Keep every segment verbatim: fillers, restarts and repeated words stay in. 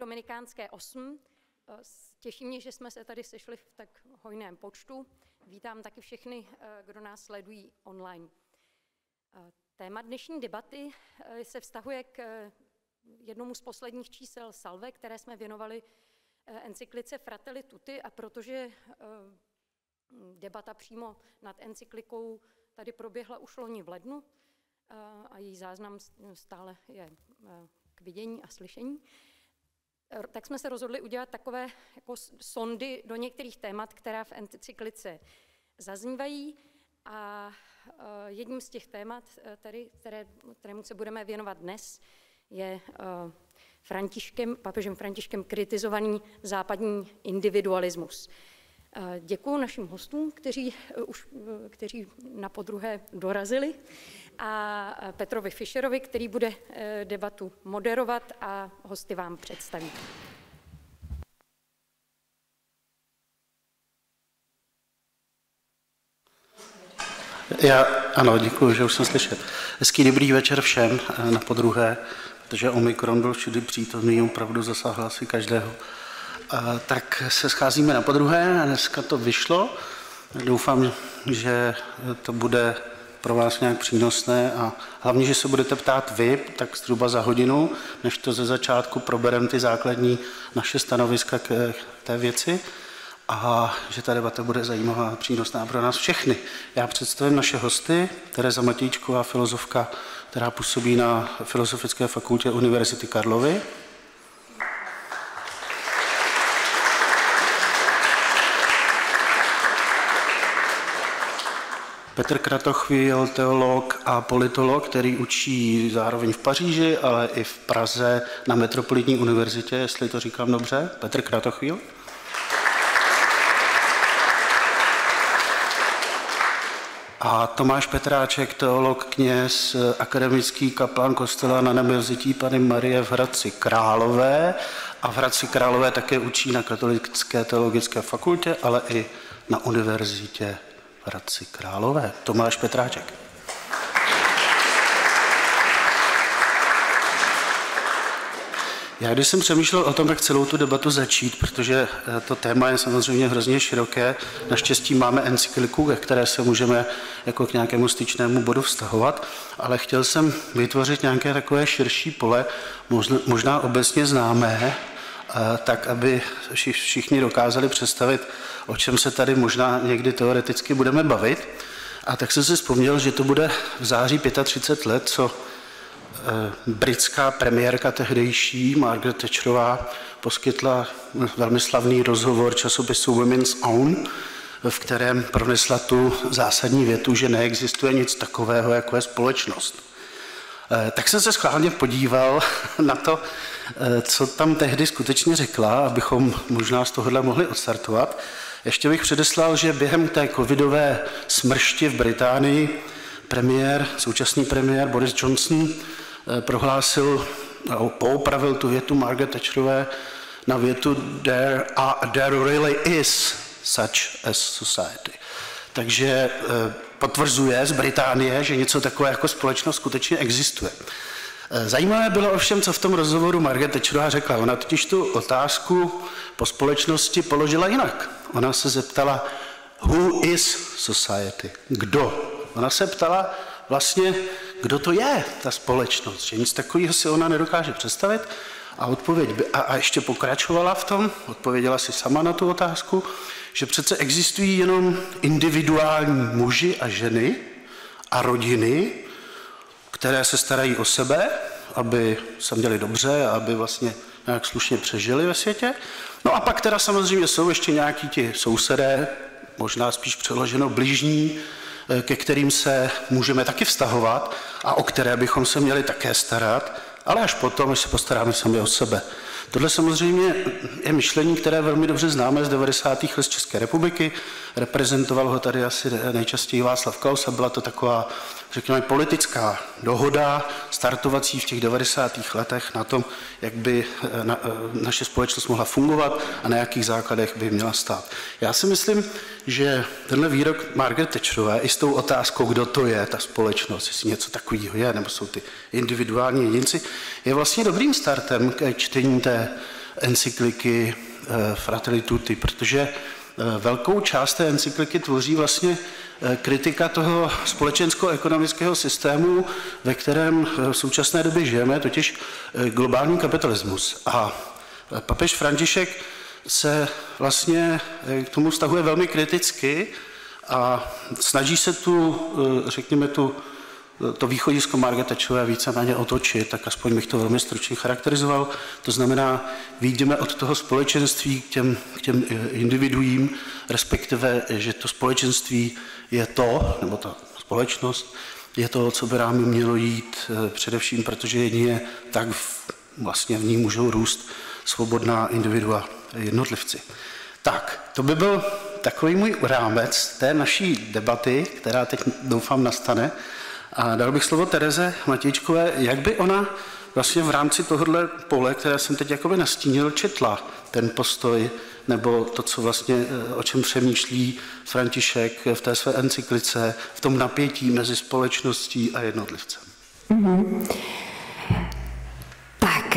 Dominikánské osm. Těší mě, že jsme se tady sešli v tak hojném počtu. Vítám taky všechny, kdo nás sledují online. Téma dnešní debaty se vztahuje k jednomu z posledních čísel Salve, které jsme věnovali encyklice Fratelli Tutti, a protože debata přímo nad encyklikou tady proběhla už loni v lednu a její záznam stále je k vidění a slyšení, tak jsme se rozhodli udělat takové jako sondy do některých témat, která v encyklice zaznívají. A jedním z těch témat, tedy, které, kterému se budeme věnovat dnes, je Františkem, papežem Františkem kritizovaný západní individualismus. Děkuji našim hostům, kteří už kteří na podruhé dorazili, a Petrovi Fischerovi, který bude debatu moderovat a hosty vám představí. Já, ano, děkuji, že už jsem slyšet. Hezký dobrý večer všem na podruhé, protože Omikron byl všude přítomný, opravdu zasáhl asi každého. A tak se scházíme na podruhé a dneska to vyšlo. Doufám, že to bude pro vás nějak přínosné a hlavně, že se budete ptát vy, tak zhruba za hodinu, než to ze začátku probereme ty základní naše stanoviska k té věci, a že ta debata bude zajímavá a přínosná pro nás všechny. Já představím naše hosty, Tereza Matějčková, filozofka, která působí na Filozofické fakultě Univerzity Karlovy. Petr Kratochvíl, teolog a politolog, který učí zároveň v Paříži, ale i v Praze na Metropolitní univerzitě, jestli to říkám dobře. Petr Kratochvíl. A Tomáš Petráček, teolog, kněz, akademický kaplan kostela na Nebevzetí Panny Marie v Hradci Králové. A v Hradci Králové také učí na Katolické teologické fakultě, ale i na univerzitě v Hradci Králové. Tomáš Petráček. Já když jsem přemýšlel o tom, jak celou tu debatu začít, protože to téma je samozřejmě hrozně široké, naštěstí máme encykliku, ke které se můžeme jako k nějakému styčnému bodu vztahovat, ale chtěl jsem vytvořit nějaké takové širší pole, možná obecně známé, tak aby všichni dokázali představit, o čem se tady možná někdy teoreticky budeme bavit. A tak jsem si vzpomněl, že to bude v září třicet pět let, co britská premiérka tehdejší Margaret Thatcherová poskytla velmi slavný rozhovor časopisu Women's Own, v kterém pronesla tu zásadní větu, že neexistuje nic takového, jako je společnost. Tak jsem se schválně podíval na to, co tam tehdy skutečně řekla, abychom možná z tohohle mohli odstartovat. Ještě bych předeslal, že během té covidové smršti v Británii premiér, současný premiér Boris Johnson prohlásil, poupravil tu větu Margaret Thatcherové na větu there, are, there really is such a society. Takže potvrzuje z Británie, že něco takové jako společnost skutečně existuje. Zajímavé bylo ovšem, co v tom rozhovoru Margaret Thatcherová řekla. Ona totiž tu otázku po společnosti položila jinak. Ona se zeptala, who is society? Kdo? Ona se ptala vlastně, kdo to je, ta společnost, že nic takového si ona nedokáže představit. A, odpověď by, a, a ještě pokračovala v tom, odpověděla si sama na tu otázku, že přece existují jenom individuální muži a ženy a rodiny, které se starají o sebe, aby se měli dobře a aby vlastně nějak slušně přežili ve světě. No a pak teda samozřejmě jsou ještě nějaký ti sousedé, možná spíš přeloženo bližní, ke kterým se můžeme taky vztahovat a o které bychom se měli také starat, ale až potom, až se postaráme sami o sebe. Tohle samozřejmě je myšlení, které velmi dobře známe z devadesátých let z České republiky. Reprezentoval ho tady asi nejčastěji Václav Klaus a byla to taková, řekněme, politická dohoda startovací v těch devadesátých letech na tom, jak by na, naše společnost mohla fungovat a na jakých základech by měla stát. Já si myslím, že tenhle výrok Margaret Thatcherové i s tou otázkou, kdo to je, ta společnost, jestli něco takového je, nebo jsou ty individuální jedinci, je vlastně dobrým startem k čtení té encykliky Fratelli Tutti, protože velkou část té encykliky tvoří vlastně kritika toho společensko-ekonomického systému, ve kterém v současné době žijeme, totiž globální kapitalismus. A papež František se vlastně k tomu vztahuje velmi kriticky a snaží se tu, řekněme, tu, to východisko Margaret Thatcherové víceméně otočit, tak aspoň bych to velmi stručně charakterizoval. To znamená, vyjdeme od toho společenství k těm, k těm individuím, respektive, že to společenství je to, nebo ta společnost, je to, co by nám mělo jít především, protože jedině tak vlastně v ní můžou růst svobodná individua jednotlivci. Tak, to by byl takový můj rámec té naší debaty, která teď doufám nastane. A dal bych slovo Tereze Matějčkové, jak by ona vlastně v rámci tohohle pole, které jsem teď jakoby nastínil, četla ten postoj, nebo to, co vlastně, o čem přemýšlí František v té své encyklice, v tom napětí mezi společností a jednotlivcem. Mm-hmm. Tak,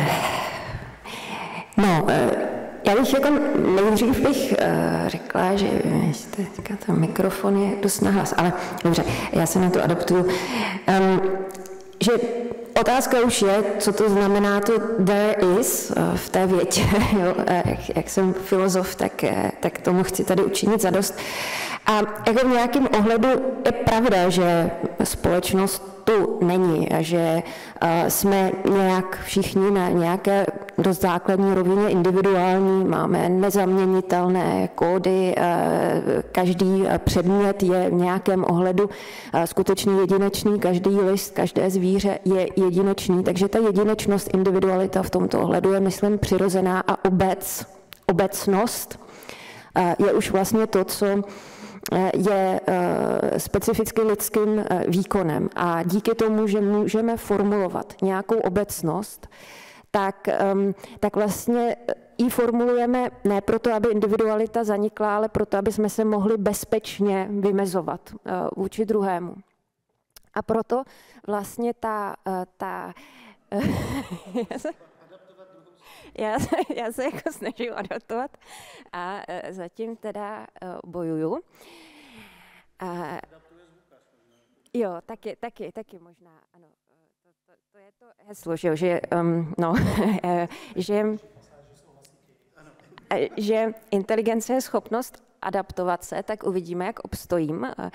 no, já bych jako nejdřív bych řekla, že teďka ten mikrofon je dost nahlas, ale dobře, já se na to adaptuju, um, že otázka už je, co to znamená to there is v té větě. Jo? Jak, jak jsem filozof, tak, tak tomu chci tady učinit zadost. A jako v nějakém ohledu je pravda, že společnost tu není a že uh, jsme nějak všichni na nějaké dost základní rovině individuální, máme nezaměnitelné kódy, uh, každý předmět je v nějakém ohledu uh, skutečně jedinečný, každý list, každé zvíře je jedinečný, takže ta jedinečnost, individualita v tomto ohledu je, myslím, přirozená a obec, obecnost uh, je už vlastně to, co je specificky lidským výkonem a díky tomu, že můžeme formulovat nějakou obecnost, tak, tak vlastně ji formulujeme ne proto, aby individualita zanikla, ale proto, aby jsme se mohli bezpečně vymezovat vůči druhému. A proto vlastně ta... ta Já se, já se jako snažím adaptovat a zatím teda bojuju. A, jo, taky, taky, taky možná, ano. To, to, to je to heslo, že, že, um, no, že, že inteligence je schopnost adaptovat se, tak uvidíme, jak obstojím. A,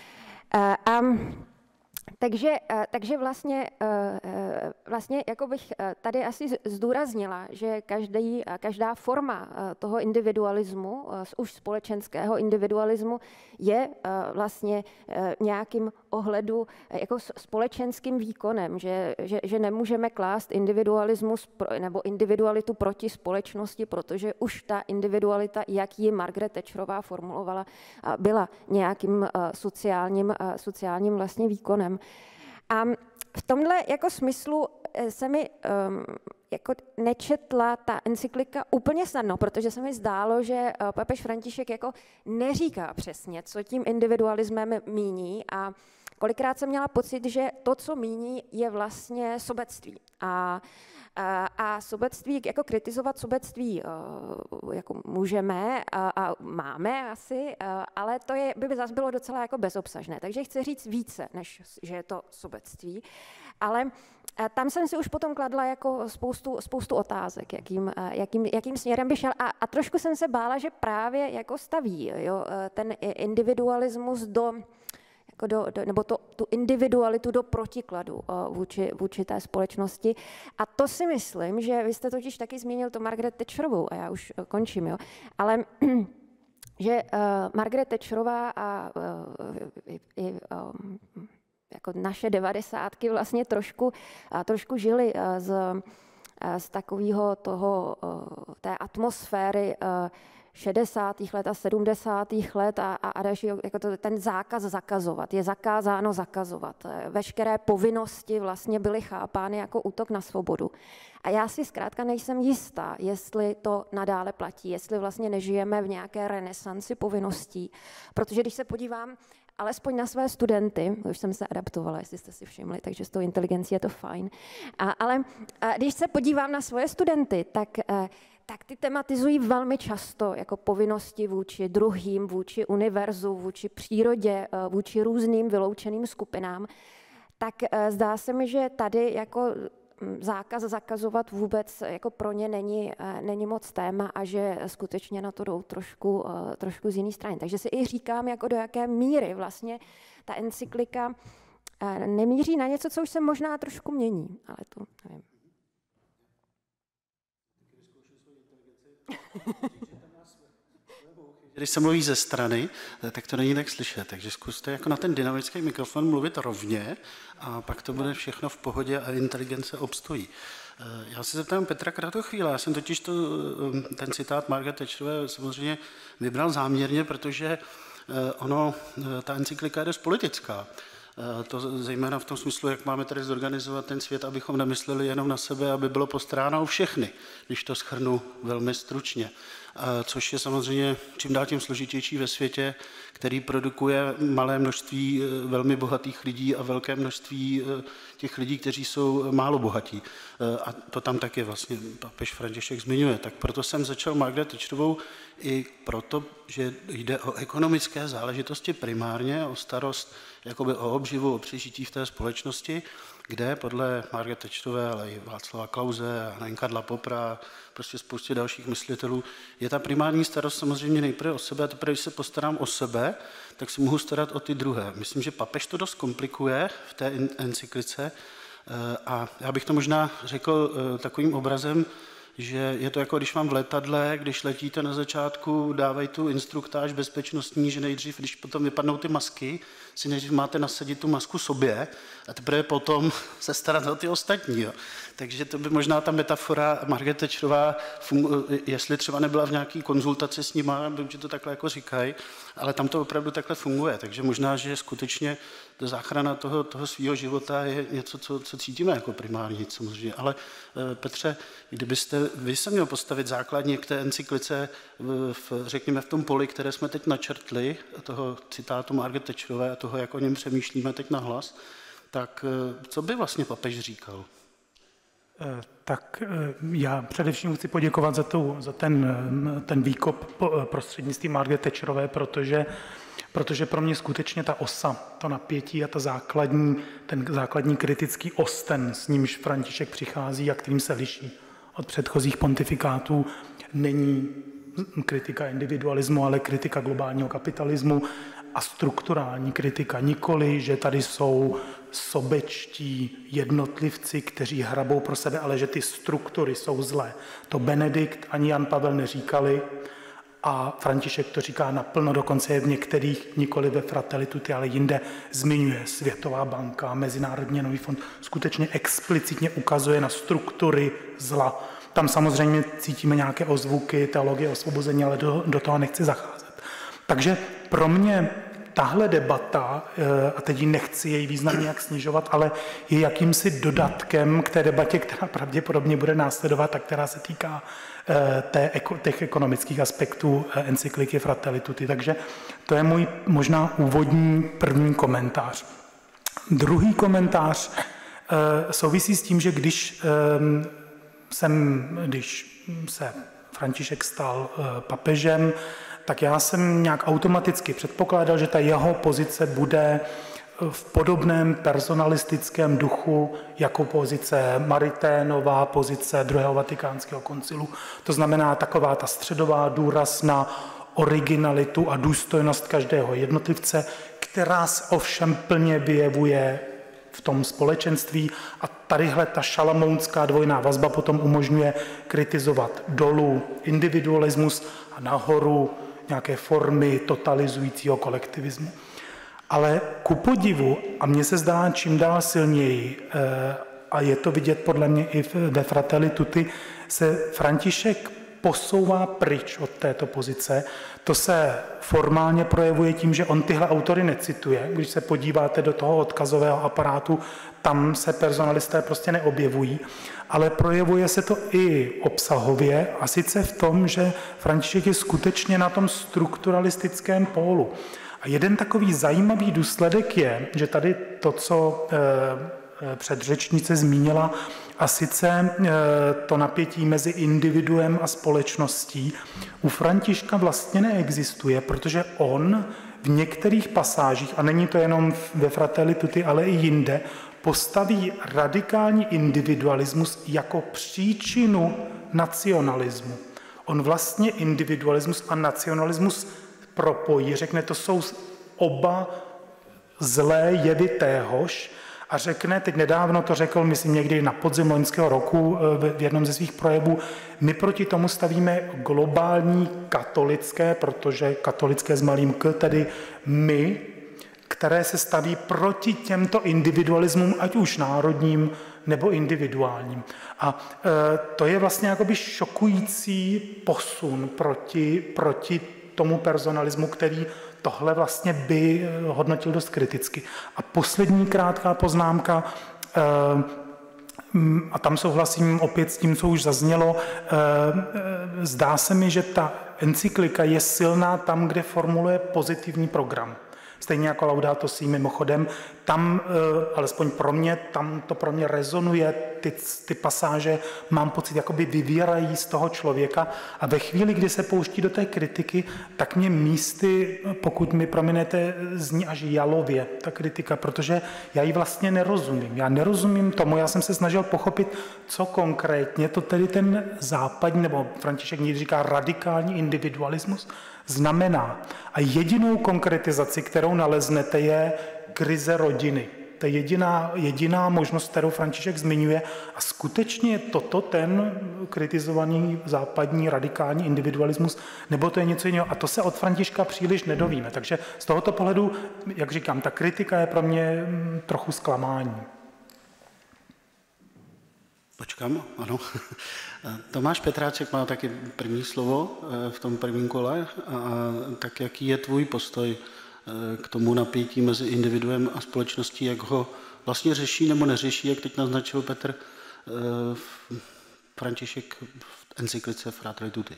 a, a Takže, takže vlastně, vlastně jako bych tady asi zdůraznila, že každý, každá forma toho individualismu, už společenského individualismu, je vlastně nějakým ohledu jako společenským výkonem, že, že, že nemůžeme klást individualismus nebo individualitu proti společnosti, protože už ta individualita, jak ji Margaret Thatcherová formulovala, byla nějakým sociálním, sociálním vlastně výkonem. A v tomhle jako smyslu se mi um, jako nečetla ta encyklika úplně snadno, protože se mi zdálo, že papež František jako neříká přesně, co tím individualismem míní a kolikrát jsem měla pocit, že to, co míní, je vlastně sobectví. A A, a sobectví, jako kritizovat sobectví jako můžeme a, a máme asi, ale to je, by zase bylo docela jako bezobsažné. Takže chci říct více, než že je to sobectví. Ale tam jsem si už potom kladla jako spoustu, spoustu otázek, jakým, jakým, jakým směrem by šel. A, a trošku jsem se bála, že právě jako staví jo, ten individualismus do... Do, do, nebo to, tu individualitu do protikladu uh, vůči, vůči té společnosti. A to si myslím, že vy jste totiž taky zmínil to Margaret Thatcherovou, a já už uh, končím, jo, ale že uh, Margaret Thatcherová a uh, i, um, jako naše devadesátky vlastně trošku, uh, trošku žili uh, z, uh, z takového toho, uh, té atmosféry uh, šedesátých let a sedmdesátých let a, a, a další, jako to, ten zákaz zakazovat. Je zakázáno zakazovat. Veškeré povinnosti vlastně byly chápány jako útok na svobodu. A já si zkrátka nejsem jistá, jestli to nadále platí, jestli vlastně nežijeme v nějaké renesanci povinností. Protože když se podívám alespoň na své studenty, už jsem se adaptovala, jestli jste si všimli, takže s tou inteligencí je to fajn, a, ale a když se podívám na svoje studenty, tak, a, tak ty tematizují velmi často jako povinnosti vůči druhým, vůči univerzu, vůči přírodě, vůči různým vyloučeným skupinám, tak a, zdá se mi, že tady jako zákaz zakazovat vůbec jako pro ně není, není moc téma a že skutečně na to jdou trošku, trošku z jiné strany. Takže si i říkám, jako do jaké míry vlastně ta encyklika nemíří na něco, co už se možná trošku mění, ale to nevím. Když se mluví ze strany, tak to není tak slyšet, takže zkuste jako na ten dynamický mikrofon mluvit rovně a pak to bude všechno v pohodě a inteligence obstojí. Já se zeptám Petra Kratochvíla, já jsem totiž to, ten citát Margaret Thatcherové samozřejmě vybral záměrně, protože ono, ta encyklika je dost politická. To zejména v tom smyslu, jak máme tady zorganizovat ten svět, abychom nemysleli jenom na sebe, aby bylo postaráno o všechny, když to shrnu velmi stručně. Což je samozřejmě čím dál tím složitější ve světě, který produkuje malé množství velmi bohatých lidí a velké množství těch lidí, kteří jsou málo bohatí. A to tam taky vlastně papež František zmiňuje. Tak proto jsem začal Margaret Thatcherovou i proto, že jde o ekonomické záležitosti primárně, o starost jakoby o obživu, o přežití v té společnosti, kde podle Margaret Thatcherové, ale i Václava Klause a Karla Poppera, prostě spoustě dalších myslitelů, je ta primární starost samozřejmě nejprve o sebe a teprve, když se postarám o sebe, tak se mohu starat o ty druhé. Myslím, že papež to dost komplikuje v té encyklice a já bych to možná řekl takovým obrazem, že je to jako když vám v letadle, když letíte na začátku, dávají tu instruktáž bezpečnostní, že nejdřív, když potom vypadnou ty masky, si nejdřív máte nasadit tu masku sobě a teprve potom se starat o ty ostatní. Jo. Takže to by možná ta metafora Margaret Thatcherová, jestli třeba nebyla v nějaký konzultaci s nima, vím, že to takhle jako říkají, ale tam to opravdu takhle funguje. Takže možná, že skutečně záchrana toho, toho svého života je něco, co, co cítíme jako primární samozřejmě. Ale Petře, kdybyste vy se měl postavit základně k té encyklice, v, řekněme v tom poli, které jsme teď načrtli, toho citátu Margaret Thatcherové a toho, jak o něm přemýšlíme teď nahlas, tak co by vlastně papež říkal? Tak já především chci poděkovat za, tu, za ten, ten výkop prostřednictvím Margaret Thatcherové, protože, protože pro mě skutečně ta osa, to napětí a ta základní, ten základní kritický osten, s nímž František přichází a kterým se liší od předchozích pontifikátů, není kritika individualismu, ale kritika globálního kapitalismu a strukturální kritika. Nikoli, že tady jsou sobečtí jednotlivci, kteří hrabou pro sebe, ale že ty struktury jsou zlé. To Benedikt ani Jan Pavel neříkali a František to říká naplno, dokonce je v některých, nikoli ve Fratelli Tutti, ale jinde zmiňuje Světová banka, Mezinárodní měnový fond, skutečně explicitně ukazuje na struktury zla. Tam samozřejmě cítíme nějaké ozvuky, teologie osvobození, ale do, do toho nechci zacházet. Takže pro mě tahle debata, a teď ji nechci její význam nějak snižovat, ale je jakýmsi dodatkem k té debatě, která pravděpodobně bude následovat a která se týká té, těch ekonomických aspektů encykliky Fratelli Tutti. Takže to je můj možná úvodní první komentář. Druhý komentář souvisí s tím, že když jsem, když se František stal papežem, tak já jsem nějak automaticky předpokládal, že ta jeho pozice bude v podobném personalistickém duchu jako pozice Mariténová, pozice druhého vatikánského koncilu. To znamená taková ta středová důraz na originalitu a důstojnost každého jednotlivce, která se ovšem plně vyjevuje v tom společenství a tadyhle ta šalamounská dvojná vazba potom umožňuje kritizovat dolů individualismus a nahoru nějaké formy totalizujícího kolektivismu. Ale ku podivu, a mně se zdá čím dál silněji, a je to vidět podle mě i ve Fratelli Tutti, se František posouvá pryč od této pozice. To se formálně projevuje tím, že on tyhle autory necituje. Když se podíváte do toho odkazového aparátu, tam se personalisté prostě neobjevují, ale projevuje se to i obsahově, a sice v tom, že František je skutečně na tom strukturalistickém pólu. A jeden takový zajímavý důsledek je, že tady to, co předřečnice zmínila, a sice to napětí mezi individuem a společností, u Františka vlastně neexistuje, protože on v některých pasážích, a není to jenom ve Fratelli Tutti, ale i jinde, postaví radikální individualismus jako příčinu nacionalismu. On vlastně individualismus a nacionalismus propojí, řekne, to jsou oba zlé jevy téhož, a řekne, teď nedávno to řekl, myslím někdy na podzim loňského roku v jednom ze svých projevů, my proti tomu stavíme globální katolické, protože katolické s malým k, tedy my, které se staví proti těmto individualismům, ať už národním nebo individuálním. A e, to je vlastně jakoby šokující posun proti, proti tomu personalismu, který tohle vlastně by hodnotil dost kriticky. A poslední krátká poznámka, a tam souhlasím opět s tím, co už zaznělo, zdá se mi, že ta encyklika je silná tam, kde formuluje pozitivní program. Stejně jako Laudato Si, mimochodem, tam, alespoň pro mě, tam to pro mě rezonuje, ty, ty pasáže, mám pocit, jakoby vyvírají z toho člověka a ve chvíli, kdy se pouští do té kritiky, tak mě místy, pokud mi prominete, zní až jalově ta kritika, protože já ji vlastně nerozumím. Já nerozumím tomu, já jsem se snažil pochopit, co konkrétně to tedy ten západní, nebo František někdy říká radikální individualismus, znamená. A jedinou konkretizaci, kterou naleznete, je krize rodiny. To je jediná, jediná možnost, kterou František zmiňuje. A skutečně je toto ten kritizovaný západní radikální individualismus, nebo to je něco jiného. A to se od Františka příliš nedovíme. Takže z tohoto pohledu, jak říkám, ta kritika je pro mě trochu zklamání. Počkám, ano. Tomáš Petráček má taky první slovo v tom prvním kole. A tak jaký je tvůj postoj k tomu napětí mezi individuem a společností, jak ho vlastně řeší nebo neřeší, jak teď naznačil Petr František v encyklice Fratelli Tutti?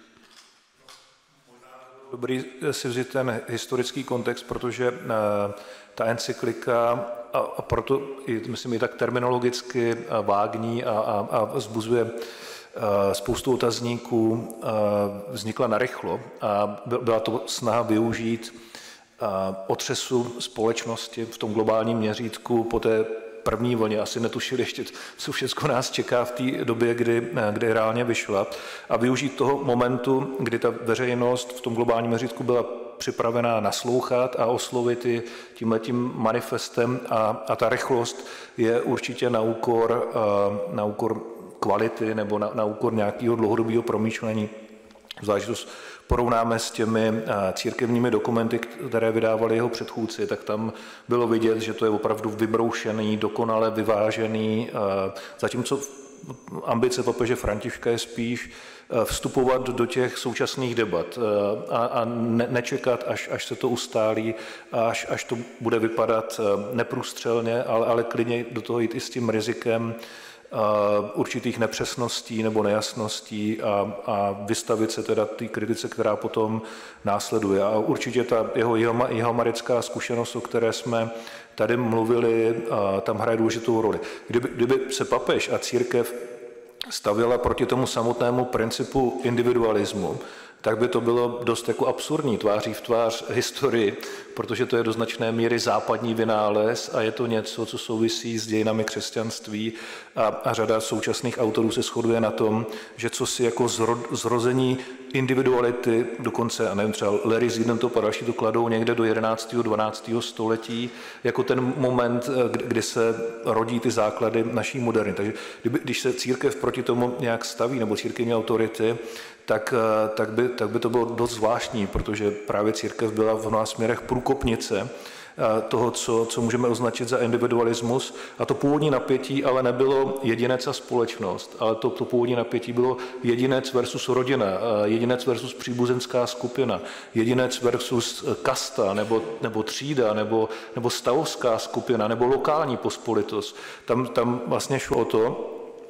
Dobrý si vzít ten historický kontext, protože ta encyklika, a proto myslím, je tak terminologicky vágní a, a, a vzbuzuje spoustu otazníků, vznikla narychlo a byla to snaha využít otřesu společnosti v tom globálním měřítku po té první vlně. Asi netušili ještě, co všechno nás čeká v té době, kdy, kdy reálně vyšla, a využít toho momentu, kdy ta veřejnost v tom globálním měřítku byla připravená naslouchat a oslovit ji tímhletím manifestem, a, a ta rychlost je určitě na úkor, na úkor kvality nebo na, na úkor nějakého dlouhodobého promýšlení. Zvlášť to porovnáme s těmi církevními dokumenty, které vydávali jeho předchůdci, tak tam bylo vidět, že to je opravdu vybroušený, dokonale vyvážený, zatímco ambice papeže Františka je spíš vstupovat do těch současných debat a, a ne, nečekat, až, až se to ustálí, až, až to bude vypadat neprůstřelně, ale, ale klidně do toho jít i s tím rizikem určitých nepřesností nebo nejasností a, a vystavit se teda té kritice, která potom následuje. A určitě ta jeho jihoamerická zkušenost, o které jsme tady mluvili, tam hraje důležitou roli. Kdyby, kdyby se papež a církev stavěla proti tomu samotnému principu individualismu, tak by to bylo dost jako absurdní tváří v tvář historii, protože to je do značné míry západní vynález a je to něco, co souvisí s dějinami křesťanství, a, a řada současných autorů se shoduje na tom, že co si jako zro, zrození individuality, dokonce, a nevím, třeba Larry Siedentop a další to kladou někde do jedenáctého dvanáctého století, jako ten moment, kdy se rodí ty základy naší moderny. Takže kdyby, když se církev proti tomu nějak staví, nebo církevní autority, tak, tak, by, tak by to bylo dost zvláštní, protože právě církev byla v mnoha směrech průkopnice toho, co, co můžeme označit za individualismus. A to původní napětí ale nebylo jedinec a společnost, ale to, to původní napětí bylo jedinec versus rodina, jedinec versus příbuzenská skupina, jedinec versus kasta nebo, nebo třída nebo, nebo stavovská skupina nebo lokální pospolitost. Tam, tam vlastně šlo o to,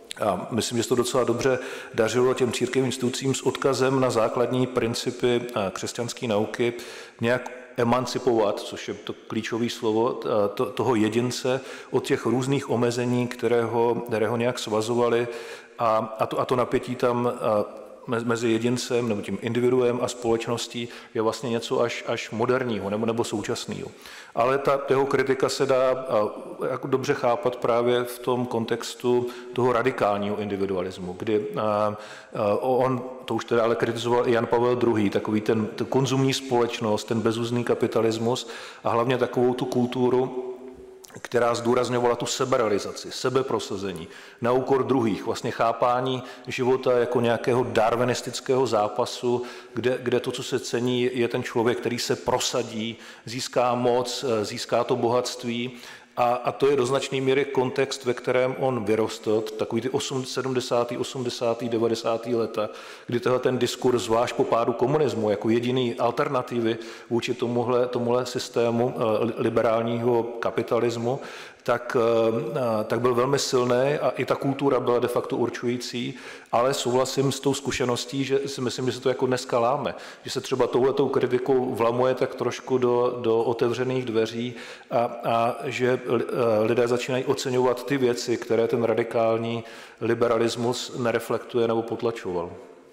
a myslím, že se to docela dobře dařilo těm církevním institucím s odkazem na základní principy křesťanské nauky nějak emancipovat, což je to klíčové slovo, to, toho jedince od těch různých omezení, které ho, které ho nějak svazovaly a, a, to, a to napětí tam mezi jedincem nebo tím individuem a společností je vlastně něco až, až moderního nebo, nebo současného. Ale ta jeho kritika se dá jako dobře chápat právě v tom kontextu toho radikálního individualismu, kdy on, to už teda ale kritizoval i Jan Pavel druhý, takový ten, ten konzumní společnost, ten bezúzný kapitalismus a hlavně takovou tu kulturu, která zdůrazňovala tu seberealizaci, sebeprosazení, na úkor druhých, vlastně chápání života jako nějakého darwinistického zápasu, kde, kde to, co se cení, je ten člověk, který se prosadí, získá moc, získá to bohatství. A, a to je do značné míry kontext, ve kterém on vyrostl, takový ty sedmdesátá, osmdesátá, devadesátá léta, kdy tenhle ten diskurs, zvlášť po pádu komunismu, jako jediný alternativy vůči tomuhle, tomuhle systému liberálního kapitalismu, tak, tak byl velmi silný a i ta kultura byla de facto určující, ale souhlasím s tou zkušeností, že si myslím, že se to jako dneska láme, že se třeba touhletou kritikou vlamuje tak trošku do, do otevřených dveří a, a že lidé začínají oceňovat ty věci, které ten radikální liberalismus nereflektuje nebo potlačoval.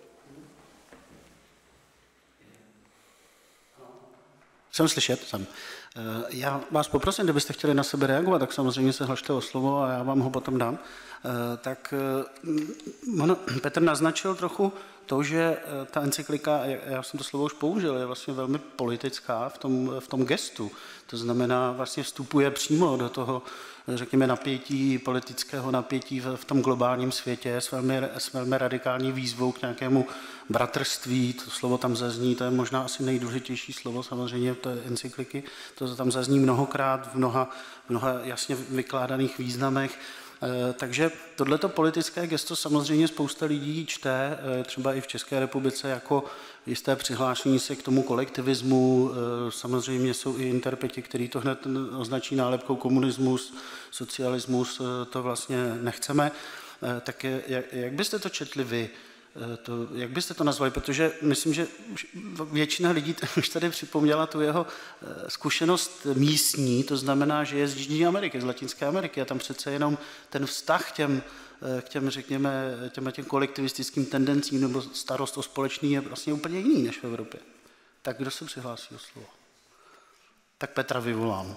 Jsem slyšet, jsem. Já vás poprosím, kdybyste chtěli na sebe reagovat, tak samozřejmě se hlašte o slovo a já vám ho potom dám. Tak on, Petr naznačil trochu to, že ta encyklika, já jsem to slovo už použil, je vlastně velmi politická v tom, v tom gestu. To znamená, vlastně vstupuje přímo do toho, řekněme, napětí, politického napětí v, v tom globálním světě s velmi, s velmi radikální výzvou k nějakému bratrství. To slovo tam zazní, to je možná asi nejdůležitější slovo samozřejmě té encykliky. To tam zazní mnohokrát v mnoha, v mnoha jasně vykládaných významech. Takže tohleto politické gesto samozřejmě spousta lidí čte, třeba i v České republice, jako jisté přihlášení se k tomu kolektivismu. Samozřejmě jsou i interpreti, kteří to hned označí nálepkou komunismus, socialismus, to vlastně nechceme. Tak jak byste to četli vy? To, jak byste to nazvali? Protože myslím, že většina lidí už tady připomněla tu jeho zkušenost místní, to znamená, že je z Jižní Ameriky, z Latinské Ameriky a tam přece jenom ten vztah k těm, k těm řekněme, těm, těm kolektivistickým tendencím nebo starost o společný je vlastně úplně jiný než v Evropě. Tak kdo se přihlásí o slovo? Tak Petra vyvolám.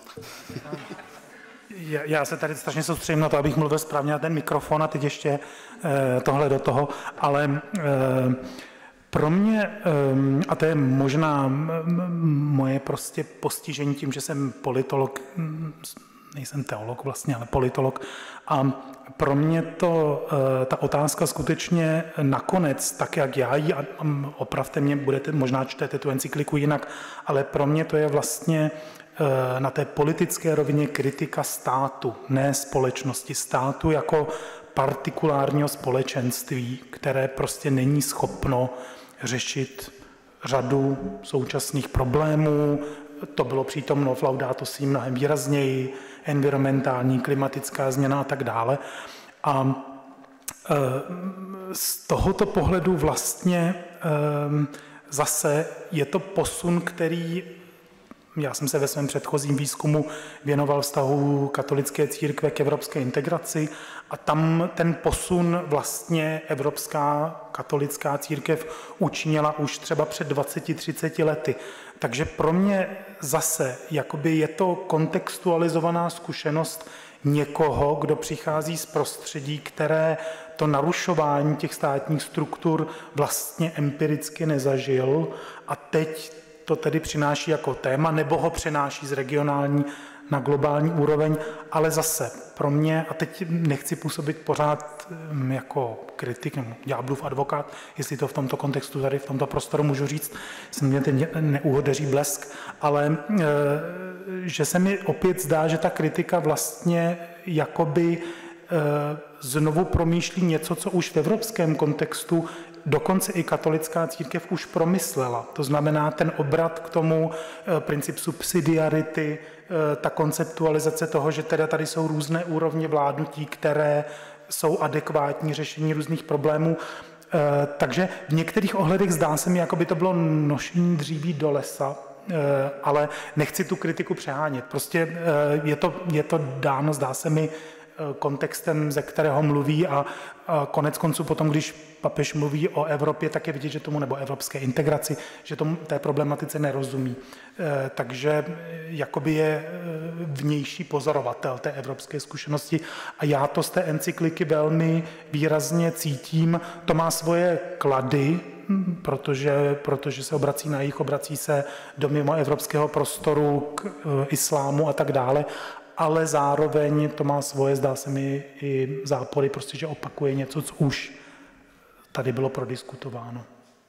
Já se tady strašně soustředím na to, abych mluvil správně na ten mikrofon a teď ještě eh, tohle do toho, ale eh, pro mě, eh, a to je možná moje prostě postižení tím, že jsem politolog, nejsem teolog vlastně, ale politolog, a pro mě to, eh, ta otázka skutečně nakonec, tak jak já ji, a opravte mě, budete, možná čtete tu encykliku jinak, ale pro mě to je vlastně na té politické rovině kritika státu, ne společnosti, státu jako partikulárního společenství, které prostě není schopno řešit řadu současných problémů. To bylo přítomno v Laudato Si mnohem výrazněji, environmentální, klimatická změna a tak dále. A z tohoto pohledu vlastně zase je to posun, který já jsem se ve svém předchozím výzkumu věnoval vztahu katolické církve k evropské integraci a tam ten posun vlastně evropská katolická církev učinila už třeba před dvaceti třiceti lety. Takže pro mě zase jakoby je to kontextualizovaná zkušenost někoho, kdo přichází z prostředí, které to narušování těch státních struktur vlastně empiricky nezažil a teď to tedy přináší jako téma, nebo ho přenáší z regionální na globální úroveň, ale zase pro mě, a teď nechci působit pořád jako kritik, nebo ďáblův advokát, jestli to v tomto kontextu tady v tomto prostoru můžu říct, se mě ten neuhodeří blesk, ale že se mi opět zdá, že ta kritika vlastně jakoby znovu promýšlí něco, co už v evropském kontextu dokonce i katolická církev už promyslela. To znamená ten obrat k tomu princip subsidiarity, ta konceptualizace toho, že teda tady jsou různé úrovně vládnutí, které jsou adekvátní řešení různých problémů. Takže v některých ohledech zdá se mi, jako by to bylo nošení dříví do lesa, ale nechci tu kritiku přehánět. Prostě je to, je to dáno, zdá se mi, kontextem, ze kterého mluví a, a konec konců potom, když papež mluví o Evropě, tak je vidět, že tomu, nebo evropské integraci, že tomu té problematice nerozumí. E, takže jakoby je vnější pozorovatel té evropské zkušenosti a já to z té encykliky velmi výrazně cítím. To má svoje klady, protože, protože se obrací na jih, obrací se do mimo evropského prostoru k e, islámu a tak dále, ale zároveň to má svoje, zdá se mi, i zápory, prostě, že opakuje něco, co už tady bylo prodiskutováno.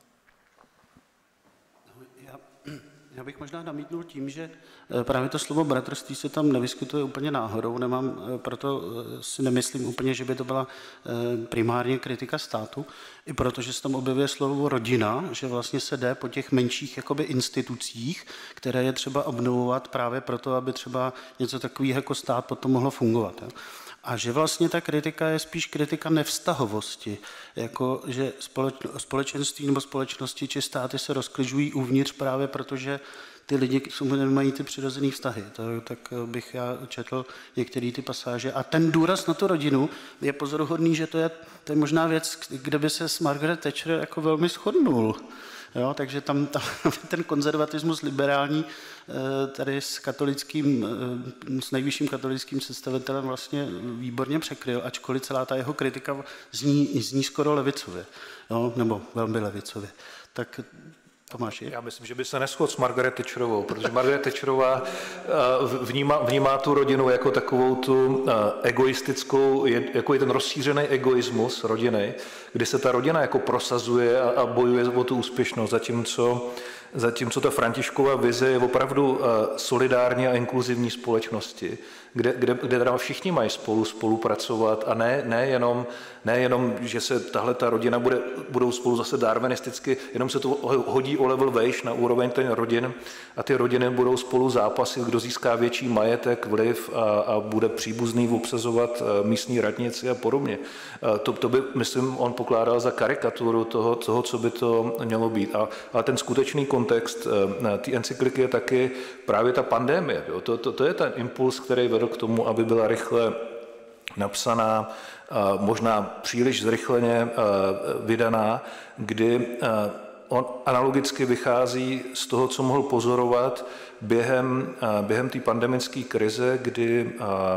Já, já bych možná namítnul tím, že právě to slovo bratrství se tam nevyskytuje úplně náhodou, nemám, proto si nemyslím úplně, že by to byla primárně kritika státu, i protože se tam objevuje slovo rodina, že vlastně se jde po těch menších jakoby institucích, které je třeba obnovovat právě proto, aby třeba něco takového jako stát potom mohlo fungovat. Jo. A že vlastně ta kritika je spíš kritika nevztahovosti, jako že společenství nebo společnosti či státy se rozkližují uvnitř právě protože ty lidi nemají ty přirozené vztahy. To, tak bych já četl některé ty pasáže. A ten důraz na tu rodinu je pozoruhodný, že to je, to je možná věc, kde by se s Margaret Thatcher jako velmi shodnul. Jo, takže tam, tam ten konzervatismus liberální tady s katolickým, s nejvyšším katolickým představitelem vlastně výborně překryl, ačkoliv celá ta jeho kritika zní, zní skoro levicově, jo, nebo velmi levicově. Tak Tomáši? Já myslím, že by se neshodl s Margaret Thatcherovou, protože Margaret Thatcherová vnímá, vnímá tu rodinu jako takovou tu egoistickou, jako je ten rozšířený egoismus rodiny, kdy se ta rodina jako prosazuje a, a bojuje o tu úspěšnost, zatímco, zatímco ta Františkova vize je opravdu solidární a inkluzivní společnosti, kde, kde, kde teda všichni mají spolu spolupracovat a ne, ne, jenom, ne jenom, že se tahle ta rodina bude, budou spolu zase darwinisticky, jenom se to hodí o level vejš na úroveň ten rodin a ty rodiny budou spolu zápasit, kdo získá větší majetek, vliv a, a bude příbuzný obsazovat místní radnici a podobně. To, to by, myslím, on pokládal za karikaturu toho, toho co by to mělo být. A, ale ten skutečný kontext té encykliky je taky právě ta pandemie. Jo? To, to, to je ten impuls, který vedl k tomu, aby byla rychle napsaná, možná příliš zrychleně vydaná, kdy on analogicky vychází z toho, co mohl pozorovat během, během té pandemické krize, kdy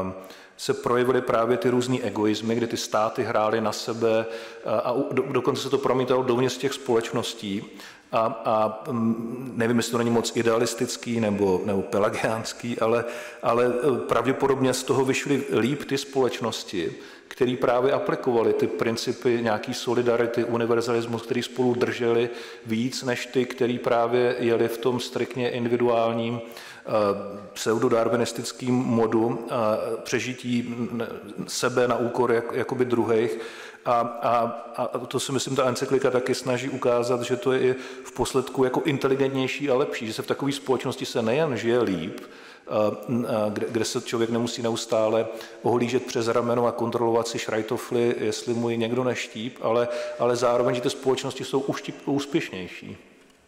se projevily právě ty různý egoizmy, kdy ty státy hrály na sebe a dokonce se to promítalo dovnitř těch společností. A, a nevím, jestli to není moc idealistický nebo, nebo pelagiánský, ale, ale pravděpodobně z toho vyšly líp ty společnosti, které právě aplikovaly ty principy nějaký solidarity, univerzalismus, který spolu drželi víc než ty, který právě jeli v tom striktně individuálním pseudodarwinistickým modu přežití sebe na úkor jak, jakoby druhých. A, a, a to si myslím, ta encyklika taky snaží ukázat, že to je i v posledku jako inteligentnější a lepší, že se v takové společnosti se nejen žije líp, kde, kde se člověk nemusí neustále ohlížet přes rameno a kontrolovat si šrajtofly, jestli mu ji někdo neštíp, ale, ale zároveň, že ty společnosti jsou úspěšnější.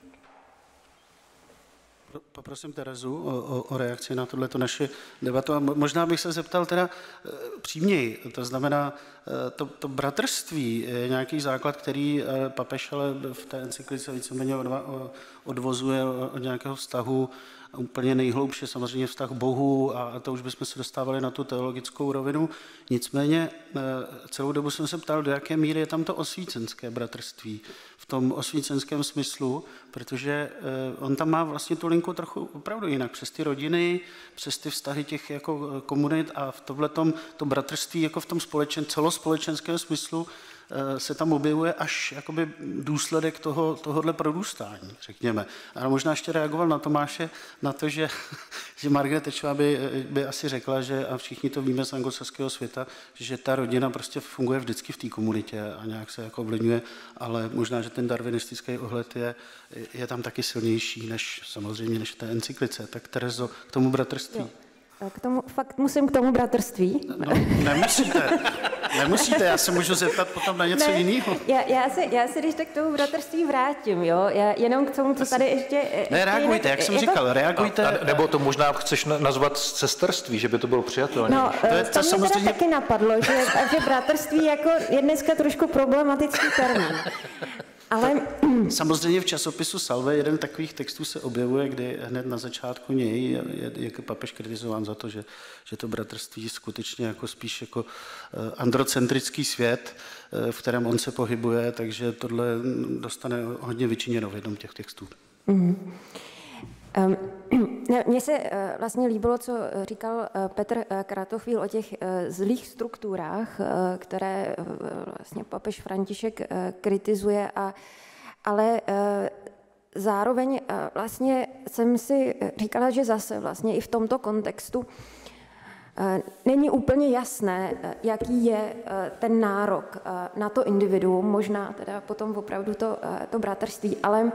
Poprosím Terezu o, o, o reakci na tohleto naše debatu a možná bych se zeptal teda příměji, to znamená to, to bratrství je nějaký základ, který papež ale v té encyklice víceméně odvozuje od nějakého vztahu úplně nejhloubše, samozřejmě vztah Bohu a to už bychom se dostávali na tu teologickou rovinu. Nicméně celou dobu jsem se ptal, do jaké míry je tam to osvícenské bratrství v tom osvícenském smyslu, protože on tam má vlastně tu linku trochu opravdu jinak, přes ty rodiny, přes ty vztahy těch jako komunit a v tomhletom to bratrství jako v tom společen, celospolečenském smyslu se tam objevuje až jakoby důsledek toho, tohohle prodůstání, řekněme. A možná ještě reagoval na Tomáše, na to, že, že Margaret Thatcherová by, by asi řekla, že, a všichni to víme z anglosaského světa, že ta rodina prostě funguje vždycky v té komunitě a nějak se jako ovlivňuje, ale možná, že ten darwinistický ohled je, je tam taky silnější, než samozřejmě, než v té encyklice. Tak Terezo, k tomu bratrství. Jo. K tomu, fakt musím k tomu bratrství. No, nemusíte. Nemusíte, já se můžu zeptat potom na něco ne, jiného. Já, já, se, já se když tak k tomu bratrství vrátím, jo? Já, jenom k tomu, co tady ještě... Ne, reagujte, jak jsem jako, říkal, reagujte. A, a nebo to možná chceš nazvat sesterství, že by to bylo přijatelné. No, to, je, to, to mě samozřejmě... teda taky napadlo, že, že bratrství jako je dneska trošku problematický termín. Ale... Samozřejmě v časopisu Salve jeden takových textů se objevuje, kdy hned na začátku něj je, je, je papež kritizován za to, že, že to bratrství skutečně jako spíš jako androcentrický svět, v kterém on se pohybuje, takže tohle dostane hodně vyčiněno v jednom těch textů. Mm-hmm. Um, Mně se vlastně líbilo, co říkal Petr Kratochvíl o těch zlých strukturách, které vlastně papež František kritizuje, a ale zároveň vlastně jsem si říkala, že zase vlastně i v tomto kontextu není úplně jasné, jaký je ten nárok na to individuum, možná teda potom opravdu to, to bratrství, ale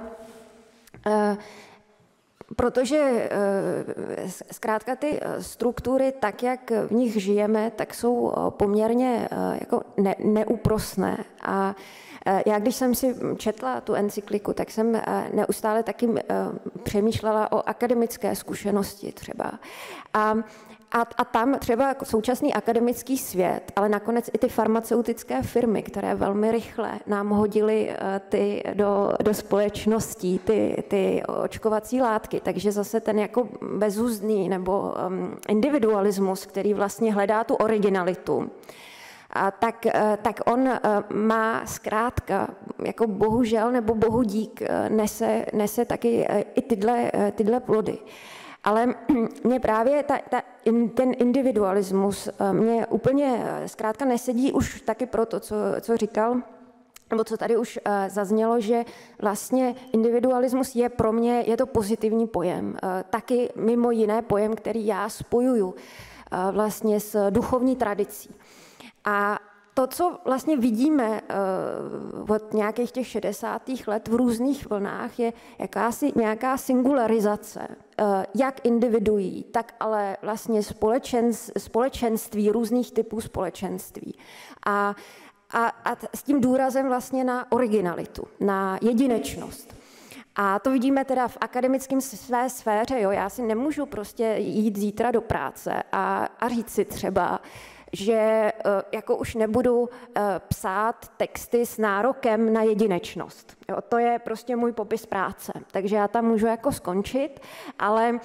protože zkrátka ty struktury, tak jak v nich žijeme, tak jsou poměrně jako ne, neúprosné. A já, když jsem si četla tu encykliku, tak jsem neustále taky přemýšlela o akademické zkušenosti třeba. A A, a tam třeba současný akademický svět, ale nakonec i ty farmaceutické firmy, které velmi rychle nám hodily ty do, do společností ty, ty očkovací látky. Takže zase ten jako bezúzdný nebo um, individualismus, který vlastně hledá tu originalitu, a tak, tak on má zkrátka, jako bohužel nebo bohu dík, nese, nese taky i tyhle, tyhle plody. Ale mě právě ta, ta, ten individualismus mě úplně zkrátka nesedí už taky proto, co, co říkal, nebo co tady už zaznělo, že vlastně individualismus je pro mě, je to pozitivní pojem. Taky mimo jiné pojem, který já spojuju vlastně s duchovní tradicí. A to, co vlastně vidíme od nějakých těch šedesátých let v různých vlnách, je jakási nějaká singularizace, jak individuí, tak ale vlastně společenství, různých typů společenství. A, a, a s tím důrazem vlastně na originalitu, na jedinečnost. A to vidíme teda v akademickém své sféře. Jo? Já si nemůžu prostě jít zítra do práce a, a říct si třeba, že jako už nebudu psát texty s nárokem na jedinečnost. Jo, to je prostě můj popis práce, takže já tam můžu jako skončit, ale,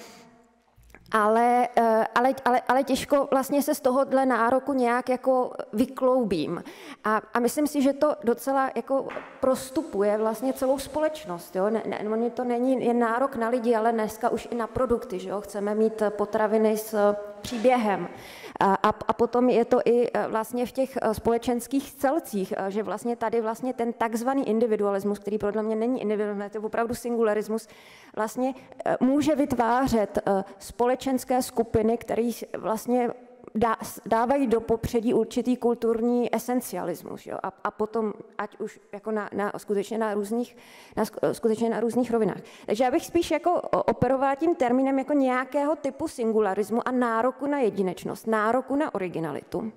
ale, ale, ale, ale těžko vlastně se z tohohle nároku nějak jako vykloubím. A, a myslím si, že to docela jako prostupuje vlastně celou společnost. Jo? Ne, ne, to není jen nárok na lidi, ale dneska už i na produkty. Že jo? Chceme mít potraviny s příběhem. A, a potom je to i vlastně v těch společenských celcích, že vlastně tady vlastně ten takzvaný individualismus, který podle mě není individualismus, to je opravdu singularismus, vlastně může vytvářet společenské skupiny, které vlastně dávají do popředí určitý kulturní esencialismus. Jo? A, a potom, ať už jako na, na, skutečně, na různých, na, skutečně na různých rovinách. Takže já bych spíš jako operovala tím termínem jako nějakého typu singularismu a nároku na jedinečnost, nároku na originalitu.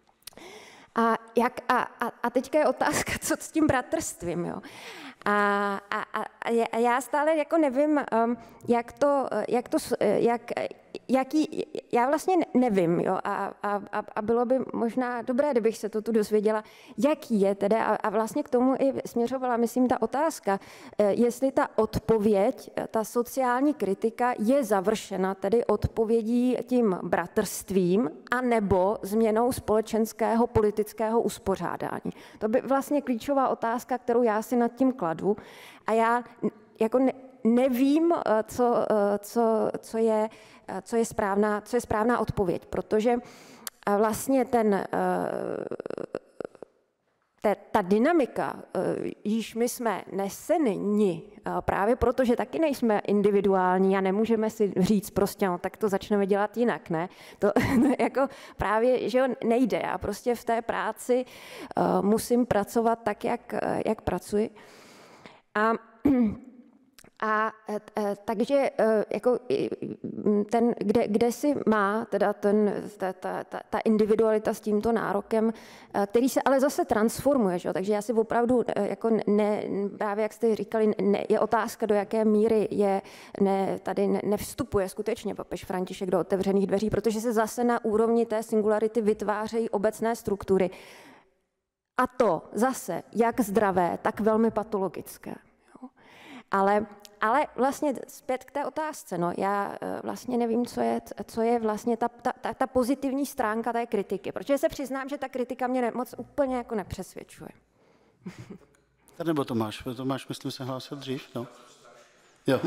A, jak, a, a, a teďka je otázka, co s tím bratrstvím. Jo? A, a, a já stále jako nevím, jak to, jak to, jak, jaký, já vlastně nevím, jo, a, a, a bylo by možná dobré, kdybych se to tu dozvěděla, jaký je tedy, a, a vlastně k tomu i směřovala, myslím, ta otázka, jestli ta odpověď, ta sociální kritika je završena tedy odpovědí tím bratrstvím anebo změnou společenského politického uspořádání. To by vlastně klíčová otázka, kterou já si nad tím kladu, a já jako ne, nevím, co, co, co, je, co, je správná, co je správná odpověď, protože vlastně ten, ta, ta dynamika, již my jsme neseni, právě proto, že taky nejsme individuální a nemůžeme si říct prostě, no, tak to začneme dělat jinak, ne? To jako právě, že nejde. Já prostě v té práci musím pracovat tak, jak, jak pracuji. A A takže jako ten, kde, kde si má teda ten, ta, ta, ta individualita s tímto nárokem, který se ale zase transformuje, že? Takže já si opravdu, jako ne, právě jak jste říkali, ne, je otázka, do jaké míry je, ne, tady ne, nevstupuje skutečně papež František do otevřených dveří, protože se zase na úrovni té singularity vytvářejí obecné struktury. A to zase jak zdravé, tak velmi patologické. Jo? Ale Ale vlastně zpět k té otázce, no, já vlastně nevím, co je, co je vlastně ta, ta, ta, ta pozitivní stránka té kritiky, protože se přiznám, že ta kritika mě ne, moc úplně jako nepřesvědčuje. Tady nebo Tomáš? Tomáš, myslím, se hlásil dřív, no. Jo.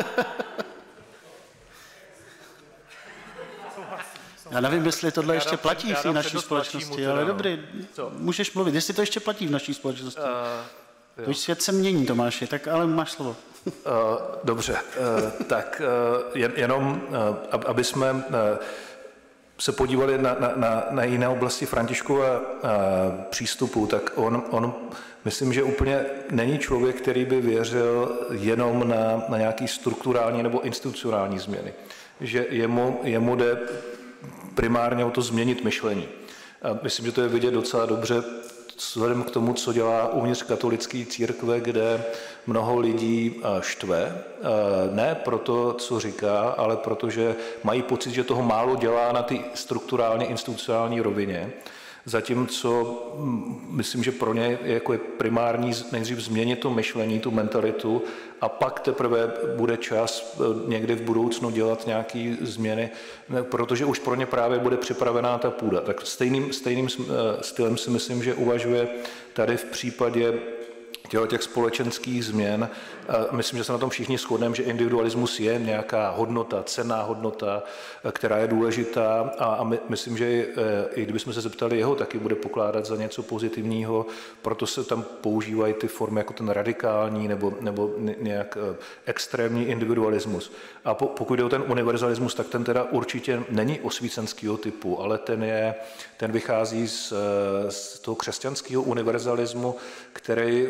Já nevím, jestli tohle ještě platí v naší společnosti, ale dobrý, můžeš mluvit, jestli to ještě platí v naší společnosti. Uh, Už svět se mění, Tomáši, tak ale máš slovo. Uh, dobře, uh, tak uh, jen, jenom, uh, aby jsme uh, se podívali na, na, na, na jiné oblasti Františkova uh, přístupu, tak on, on, myslím, že úplně není člověk, který by věřil jenom na, na nějaký strukturální nebo institucionální změny. Že jemu, jemu jde primárně o to změnit myšlení. A myslím, že to je vidět docela dobře vzhledem k tomu, co dělá uvnitř katolické církve, kde mnoho lidí štve. Ne proto, co říká, ale protože mají pocit, že toho málo dělá na ty strukturálně institucionální rovině. Zatímco myslím, že pro ně je jako je primární nejdřív změnit to myšlení, tu mentalitu a pak teprve bude čas někdy v budoucnu dělat nějaké změny, protože už pro ně právě bude připravená ta půda. Tak stejným, stejným stylem si myslím, že uvažuje tady v případě těch společenských změn. Myslím, že se na tom všichni shodneme, že individualismus je nějaká hodnota, cenná hodnota, která je důležitá a my, myslím, že i, i kdybychom se zeptali jeho, taky bude pokládat za něco pozitivního, proto se tam používají ty formy jako ten radikální nebo, nebo nějak extrémní individualismus. A po, pokud jde o ten univerzalismus, tak ten teda určitě není osvícenského typu, ale ten, je, ten vychází z, z toho křesťanského univerzalismu, který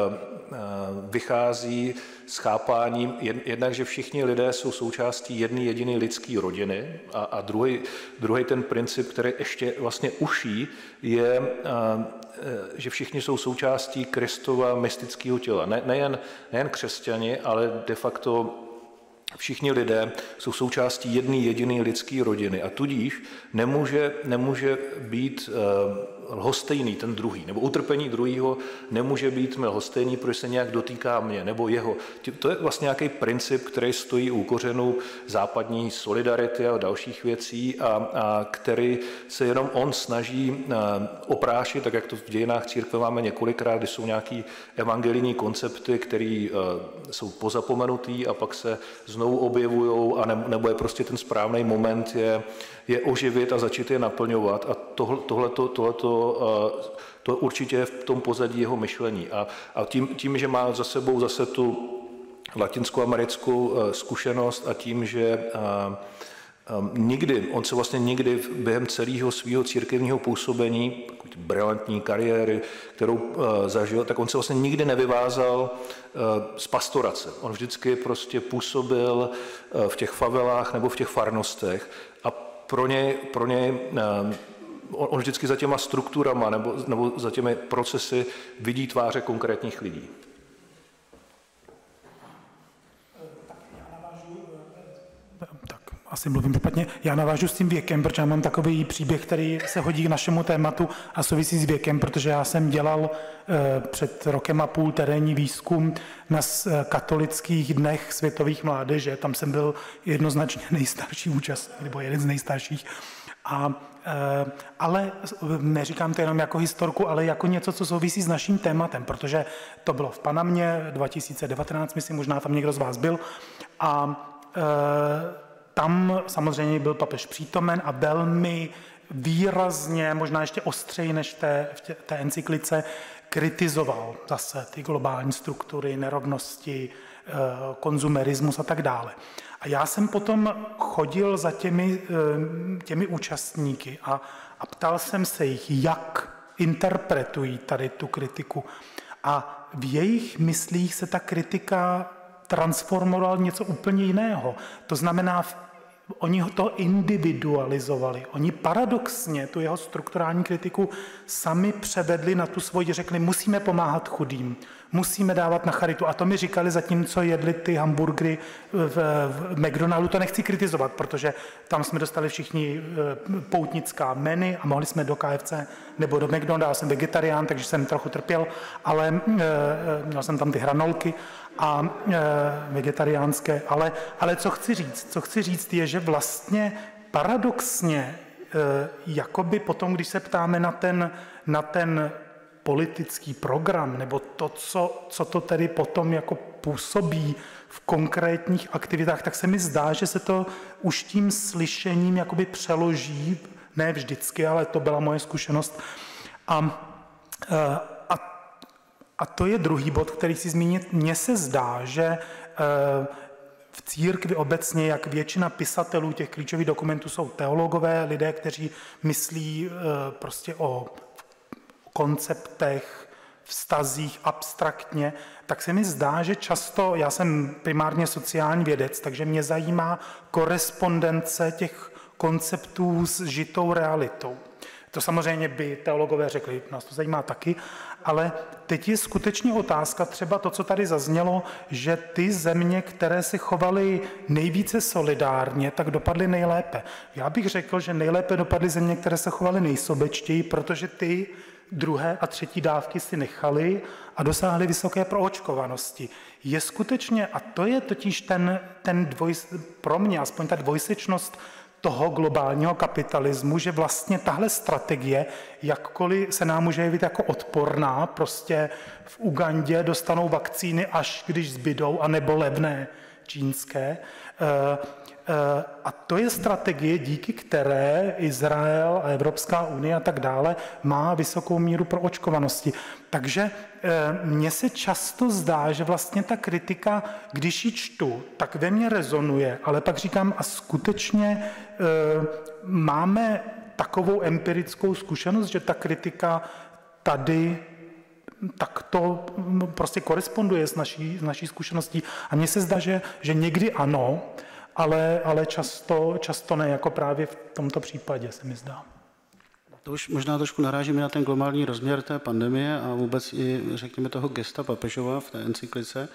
vychází s chápáním jednak, že všichni lidé jsou součástí jedné jediné lidské rodiny a, a druhý, druhý ten princip, který ještě vlastně uší, je, že všichni jsou součástí Kristova mystického těla. Ne, nejen, nejen křesťani, ale de facto všichni lidé jsou součástí jedné jediné lidské rodiny a tudíž nemůže, nemůže být lhostejný ten druhý, nebo utrpení druhého nemůže být lhostejný, protože se nějak dotýká mě, nebo jeho. To je vlastně nějaký princip, který stojí u kořenů západní solidarity a dalších věcí a, a který se jenom on snaží oprášit, tak jak to v dějinách církve máme několikrát, kdy jsou nějaký evangelijní koncepty, které jsou pozapomenutý a pak se znovu objevujou a ne, nebo je prostě ten správný moment je, je oživit a začít je naplňovat a tohle, tohleto, tohleto to určitě je v tom pozadí jeho myšlení. A, a tím, tím, že má za sebou zase tu latinskoamerickou zkušenost a tím, že a, a, nikdy, on se vlastně nikdy během celého svého církevního působení, brilantní kariéry, kterou a, zažil, tak on se vlastně nikdy nevyvázal a, z pastorace. On vždycky prostě působil a, v těch favelách nebo v těch farnostech a pro něj, pro něj a, on vždycky za těma strukturama nebo, nebo za těmi procesy vidí tváře konkrétních lidí. Tak asi mluvím špatně. Já navážu s tím věkem, protože já mám takový příběh, který se hodí k našemu tématu a souvisí s věkem, protože já jsem dělal před rokem a půl terénní výzkum na katolických dnech světových mládeže. Tam jsem byl jednoznačně nejstarší účastník, nebo jeden z nejstarších. A, ale neříkám to jenom jako historku, ale jako něco, co souvisí s naším tématem, protože to bylo v Panamě dva tisíce devatenáct, myslím, možná tam někdo z vás byl. A tam samozřejmě byl papež přítomen a velmi výrazně, možná ještě ostřeji než té, v tě, té encyklice, kritizoval zase ty globální struktury, nerovnosti, konzumerismus a tak dále. A já jsem potom chodil za těmi, těmi účastníky a, a ptal jsem se jich, jak interpretují tady tu kritiku. A v jejich myslích se ta kritika transformoval něco úplně jiného. To znamená, oni to individualizovali. Oni paradoxně tu jeho strukturální kritiku sami převedli na tu svoji, řekli, musíme pomáhat chudým, musíme dávat na charitu. A to mi říkali zatímco jedli ty hamburgery v, v McDonaldu. To nechci kritizovat, protože tam jsme dostali všichni poutnická menu a mohli jsme do K F C nebo do McDonaldu. Já jsem vegetarián, takže jsem trochu trpěl, ale měl jsem tam ty hranolky a e, vegetariánské, ale, ale co chci říct? Co chci říct je, že vlastně paradoxně, e, jakoby potom, když se ptáme na ten, na ten politický program, nebo to, co, co to tedy potom jako působí v konkrétních aktivitách, tak se mi zdá, že se to už tím slyšením jakoby přeloží, ne vždycky, ale to byla moje zkušenost. A, e, A to je druhý bod, který si zmínit. Mně se zdá, že v církvi obecně, jak většina pisatelů těch klíčových dokumentů jsou teologové, lidé, kteří myslí prostě o konceptech, vztazích abstraktně, tak se mi zdá, že často, já jsem primárně sociální vědec, takže mě zajímá korespondence těch konceptů s žitou realitou. To samozřejmě by teologové řekli, nás to zajímá taky, ale teď je skutečně otázka, třeba to, co tady zaznělo, že ty země, které se chovaly nejvíce solidárně, tak dopadly nejlépe. Já bych řekl, že nejlépe dopadly země, které se chovaly nejsobečtěji, protože ty druhé a třetí dávky si nechali a dosáhly vysoké proočkovanosti. Je skutečně, a to je totiž ten, ten dvoj, pro mě aspoň ta dvojsečnost toho globálního kapitalismu, že vlastně tahle strategie, jakkoliv se nám může jevit jako odporná, prostě v Ugandě dostanou vakcíny, až když zbydou, anebo levné čínské. A to je strategie, díky které Izrael a Evropská unie a tak dále má vysokou míru proočkovanosti. Takže mně se často zdá, že vlastně ta kritika, když ji čtu, tak ve mně rezonuje, ale pak říkám, a skutečně máme takovou empirickou zkušenost, že ta kritika tady tak to prostě koresponduje s naší, s naší zkušeností. A mně se zdá, že, že někdy ano, ale, ale často, často ne, jako právě v tomto případě se mi zdá. To už možná trošku narážíme na ten globální rozměr té pandemie a vůbec i, řekněme, toho gesta papežova v té encyklice,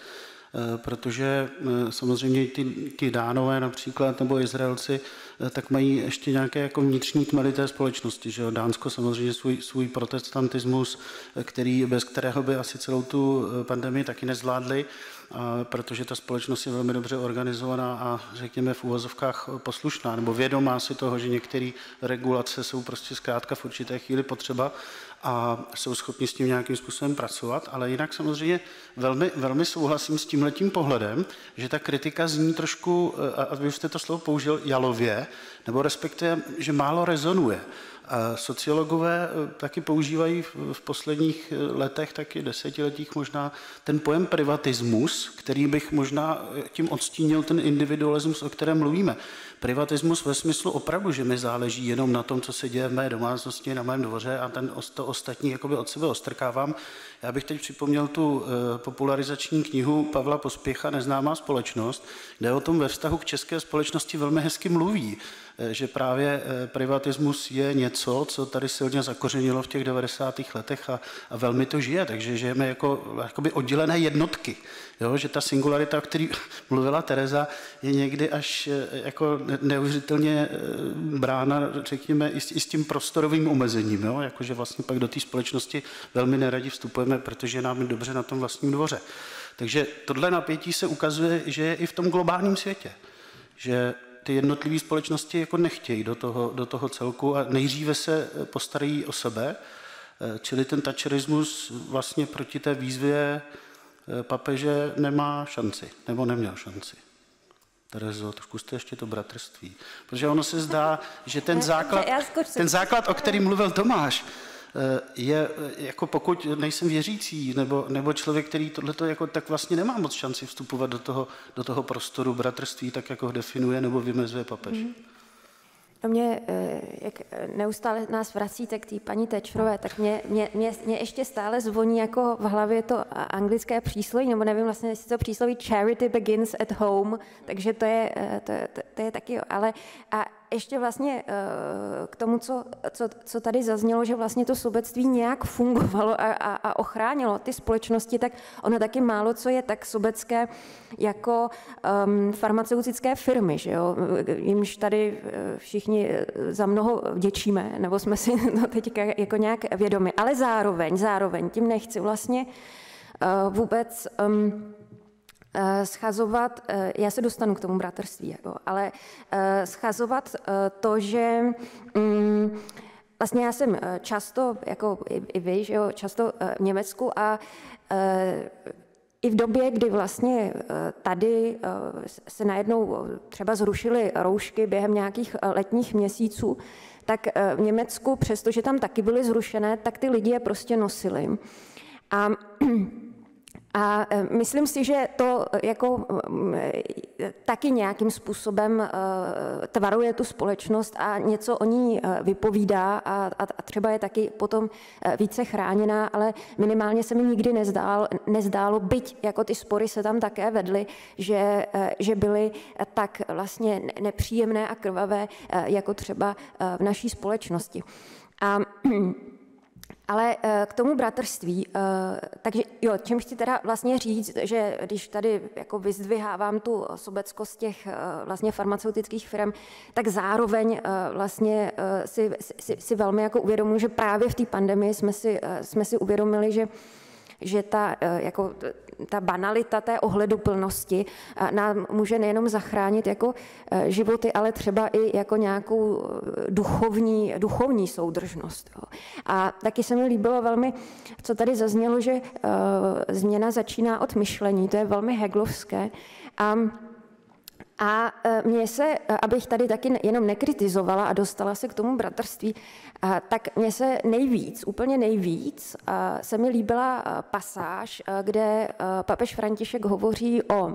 protože samozřejmě ti, ti Dánové například nebo Izraelci tak mají ještě nějaké jako vnitřní tmely té společnosti. Že jo? Dánsko samozřejmě svůj, svůj protestantismus, který, bez kterého by asi celou tu pandemii taky nezvládli, a protože ta společnost je velmi dobře organizovaná a řekněme v úvozovkách poslušná nebo vědomá si toho, že některé regulace jsou prostě zkrátka v určité chvíli potřeba a jsou schopni s tím nějakým způsobem pracovat, ale jinak samozřejmě velmi, velmi souhlasím s tímhletím pohledem, že ta kritika zní trošku, a vy jste to slovo použil, jalově, nebo respektive, že málo rezonuje. A sociologové taky používají v posledních letech, taky desetiletích možná, ten pojem privatismus, který bych možná tím odstínil ten individualismus, o kterém mluvíme. Privatismus ve smyslu opravdu, že mi záleží jenom na tom, co se děje v mé domácnosti, na mém dvoře a ten, to ostatní jakoby od sebe ostrkávám. Já bych teď připomněl tu popularizační knihu Pavla Pospěcha Neznámá společnost, kde o tom ve vztahu k české společnosti velmi hezky mluví, že právě privatismus je něco, co tady silně zakořenilo v těch devadesátých letech a, a velmi to žije, takže žijeme jako jakoby oddělené jednotky. Jo, že ta singularita, o které mluvila Tereza, je někdy až jako neuvěřitelně brána, řekněme, i s, i s tím prostorovým omezením, jo? Jakože vlastně pak do té společnosti velmi neradi vstupujeme, protože nám je dobře na tom vlastním dvoře. Takže tohle napětí se ukazuje, že je i v tom globálním světě, že ty jednotlivé společnosti jako nechtějí do toho, do toho celku a nejdříve se postarají o sebe, čili ten thatcherismus vlastně proti té výzvě papeže nemá šanci, nebo neměl šanci. Terezo, zkuste ještě to bratrství. Protože ono se zdá, že ten základ, ten základ, o kterém mluvil Tomáš, je, jako pokud nejsem věřící, nebo, nebo člověk, který tohleto jako, tak vlastně nemá moc šanci vstupovat do toho, do toho prostoru bratrství, tak jako ho definuje nebo vymezuje papež. To mě, jak neustále nás vracíte k té paní Thatcherové, tak mě, mě, mě, mě ještě stále zvoní jako v hlavě to anglické přísloví, nebo nevím vlastně, jestli to přísloví charity begins at home, takže to je, to, to, to je taky, ale a ještě vlastně k tomu, co, co, co tady zaznělo, že vlastně to sobectví nějak fungovalo a, a, a ochránilo ty společnosti, tak ono taky málo co je tak sobecké jako um, farmaceutické firmy, že jo? Jimž tady všichni za mnoho vděčíme, nebo jsme si to teďka jako nějak vědomi, ale zároveň, zároveň tím nechci vlastně uh, vůbec um, schazovat, já se dostanu k tomu bratrství, jako, ale schazovat to, že um, vlastně já jsem často, jako i, i vy, že jo, často v Německu a i v době, kdy vlastně tady se najednou třeba zrušily roušky během nějakých letních měsíců, tak v Německu, přestože tam taky byly zrušené, tak ty lidi je prostě nosili. A A myslím si, že to jako taky nějakým způsobem tvaruje tu společnost a něco o ní vypovídá a, a třeba je taky potom více chráněná, ale minimálně se mi nikdy nezdálo, nezdálo, byť jako ty spory se tam také vedly, že, že byly tak vlastně nepříjemné a krvavé jako třeba v naší společnosti. A ale k tomu bratrství, takže jo, čím chci teda vlastně říct, že když tady jako vyzdvihávám tu sobeckost těch vlastně farmaceutických firm, tak zároveň vlastně si, si, si velmi jako uvědomuji, že právě v té pandemii jsme si, jsme si uvědomili, že že ta, jako, ta banalita té ohleduplnosti nám může nejenom zachránit jako životy, ale třeba i jako nějakou duchovní, duchovní soudržnost. A taky se mi líbilo velmi, co tady zaznělo, že změna začíná od myšlení, to je velmi heglovské. A A mně se, abych tady taky jenom nekritizovala a dostala se k tomu bratrství, tak mně se nejvíc, úplně nejvíc, se mi líbila pasáž, kde papež František hovoří o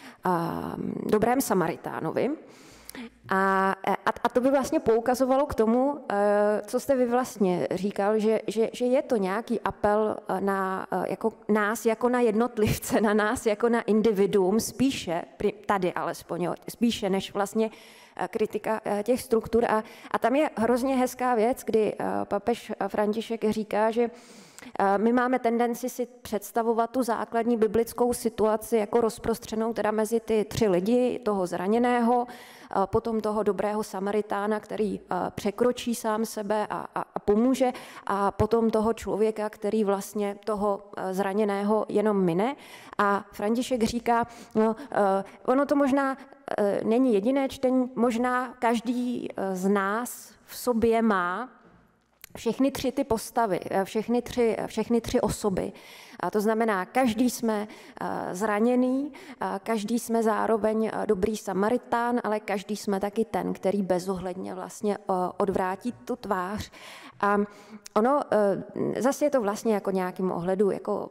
dobrém Samaritánovi. A, a, a to by vlastně poukazovalo k tomu, co jste vy vlastně říkal, že, že, že je to nějaký apel na jako nás jako na jednotlivce, na nás jako na individuum, spíše, tady alespoň, spíše než vlastně kritika těch struktur. A, a tam je hrozně hezká věc, kdy papež František říká, že my máme tendenci si představovat tu základní biblickou situaci jako rozprostřenou teda mezi ty tři lidi, toho zraněného, potom toho dobrého Samaritána, který překročí sám sebe a, a, a pomůže, a potom toho člověka, který vlastně toho zraněného jenom mine. A František říká, no, ono to možná není jediné čtení, možná každý z nás v sobě má všechny tři ty postavy, všechny tři, všechny tři osoby. A to znamená, každý jsme zraněný, každý jsme zároveň dobrý Samaritán, ale každý jsme taky ten, který bezohledně vlastně odvrátí tu tvář. A ono, zase je to vlastně jako nějakým ohledu, jako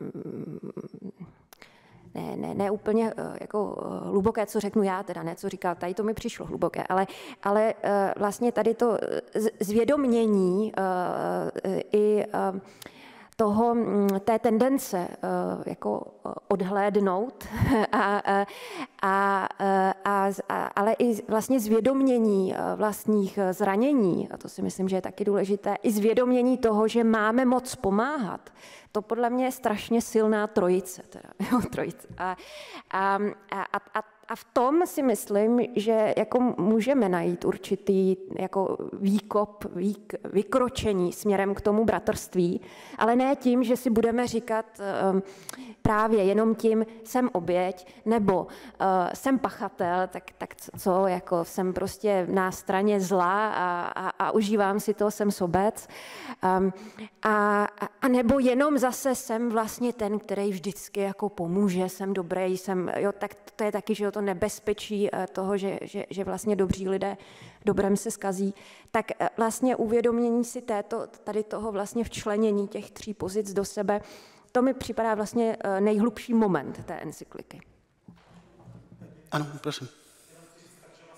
ne, ne, ne úplně jako hluboké, co řeknu já, teda ne, co říkal, tady to mi přišlo hluboké, ale, ale vlastně tady to zvědomění i toho, té tendence jako odhlédnout, a, a, a, a, ale i vlastně zvědomění vlastních zranění, a to si myslím, že je taky důležité, i zvědomění toho, že máme moc pomáhat. To podle mě je strašně silná trojice. Teda, jo, trojice. A, a, a, a, a v tom si myslím, že jako můžeme najít určitý jako výkop, výk, vykročení směrem k tomu bratrství, ale ne tím, že si budeme říkat um, právě jenom tím, jsem oběť, nebo uh, jsem pachatel, tak, tak co, jako jsem prostě na straně zla a, a, a užívám si to, jsem sobec. Um, a, a nebo jenom zase jsem vlastně ten, který vždycky jako pomůže, jsem dobrý, jsem, jo, tak to je taky, že jo, to nebezpečí toho, že, že, že vlastně dobří lidé dobrem se skazí, tak vlastně uvědomění si této, tady toho vlastně včlenění těch tří pozic do sebe, to mi připadá vlastně nejhlubší moment té encykliky. Ano, prosím.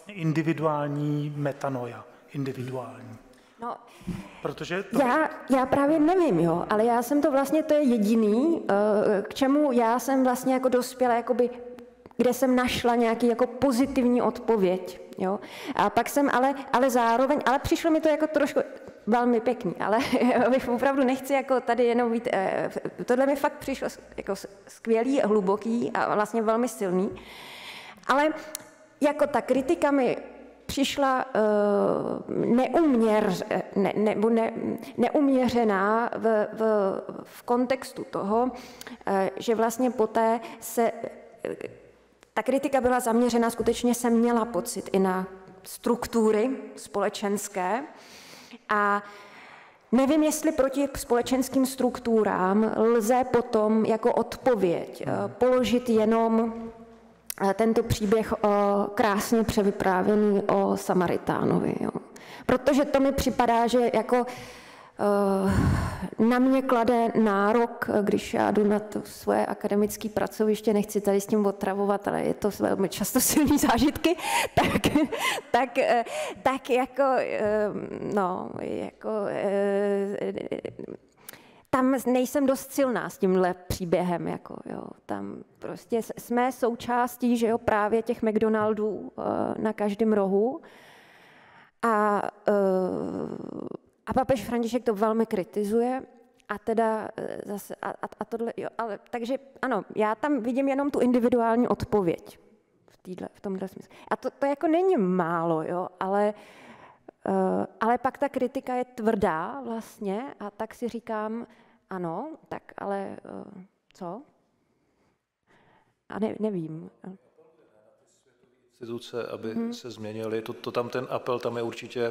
vlastně individuální metanoia, individuální. No, protože to... já, já právě nevím, jo, ale já jsem to vlastně, to je jediný, k čemu já jsem vlastně jako dospěla, jakoby, kde jsem našla nějaký jako pozitivní odpověď, jo. A pak jsem ale, ale zároveň, ale přišlo mi to jako trošku velmi pěkný, ale bych opravdu nechci jako tady jenom být, tohle mi fakt přišlo jako skvělý, hluboký a vlastně velmi silný, ale jako ta kritika mi přišla uh, neuměr, ne, nebo ne, neuměřená v, v, v kontextu toho, uh, že vlastně poté se, uh, ta kritika byla zaměřena, skutečně jsem měla pocit i na struktury společenské a nevím, jestli proti společenským strukturám lze potom jako odpověď uh, položit jenom tento příběh o, krásně převyprávěný o Samaritánovi. Jo. Protože to mi připadá, že jako na mě klade nárok, když já jdu na to svoje akademické pracoviště, nechci tady s tím otravovat, ale je to velmi často silný zážitky, tak, tak, tak jako, no, jako, tam nejsem dost silná s tímhle příběhem, jako, jo. Tam prostě jsme součástí, že jo, právě těch McDonaldů uh, na každém rohu a, uh, a papež František to velmi kritizuje a teda uh, zase, a, a, a tohle, jo, ale takže ano, já tam vidím jenom tu individuální odpověď v, týhle, v tomhle smyslu. A to, to jako není málo, jo, ale Uh, ale pak ta kritika je tvrdá vlastně a tak si říkám, ano, tak ale uh, co? A ne, nevím. Instituce, aby hmm. se změnily. To, to tam ten apel tam je určitě uh,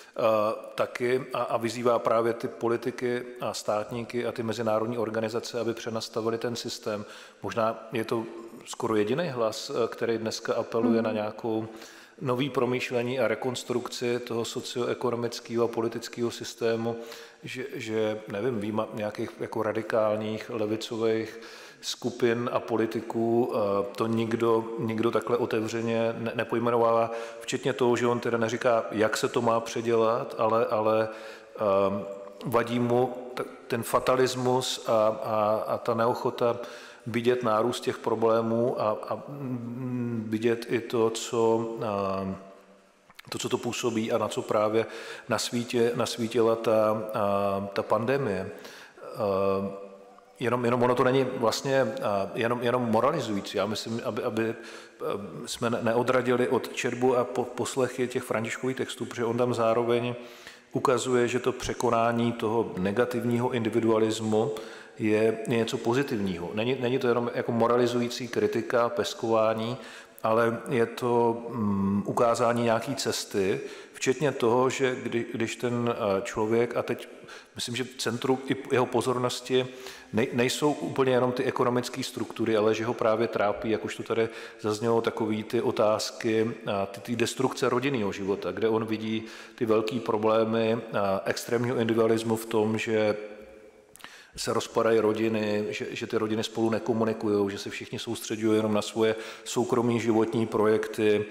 taky a, a vyzývá právě ty politiky a státníky a ty mezinárodní organizace, aby přenastavili ten systém. Možná je to skoro jediný hlas, který dneska apeluje hmm. na nějakou nový promýšlení a rekonstrukci toho socioekonomického a politického systému, že, že nevím, výjima nějakých jako radikálních levicových skupin a politiků to nikdo, nikdo takhle otevřeně ne, nepojmenovává, včetně toho, že on teda neříká, jak se to má předělat, ale, ale um, vadí mu ten fatalismus a, a, a ta neochota vidět nárůst těch problémů a, a vidět i to, co, a, to, co to působí a na co právě nasvítě, nasvítila ta, a, ta pandemie. A, jenom, jenom ono to není vlastně a, jenom, jenom moralizující. Já myslím, aby, aby jsme neodradili od četbu a po, poslechy těch Františkových textů, protože on tam zároveň ukazuje, že to překonání toho negativního individualismu je něco pozitivního. Není, není to jenom jako moralizující kritika, peskování, ale je to um, ukázání nějaké cesty, včetně toho, že kdy, když ten člověk, a teď myslím, že v centru jeho pozornosti nej, nejsou úplně jenom ty ekonomické struktury, ale že ho právě trápí, jak už to tady zaznělo, takový ty otázky, ty, ty destrukce rodinného života, kde on vidí ty velké problémy extrémního individualismu v tom, že se rozpadají rodiny, že, že ty rodiny spolu nekomunikují, že se všichni soustředují jenom na svoje soukromé životní projekty,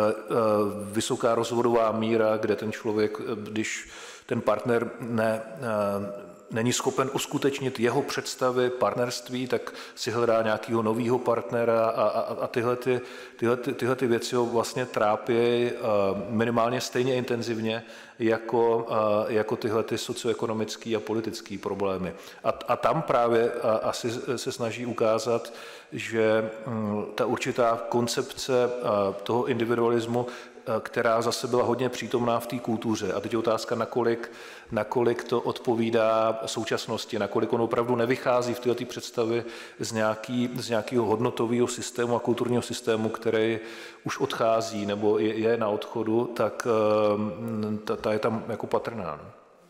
vysoká rozvodová míra, kde ten člověk, když ten partner ne, není schopen uskutečnit jeho představy partnerství, tak si hledá nějakého nového partnera a, a, a tyhle, ty, tyhle, ty, tyhle ty věci ho vlastně trápí minimálně stejně intenzivně jako, jako tyhle ty socioekonomické a politické problémy. A, a tam právě asi se snaží ukázat, že ta určitá koncepce toho individualismu, která zase byla hodně přítomná v té kultuře. A teď je otázka, nakolik, nakolik to odpovídá současnosti, nakolik on opravdu nevychází v této představy z, nějaký, z nějakého hodnotového systému a kulturního systému, který už odchází nebo je, je na odchodu, tak ta, ta je tam jako patrná.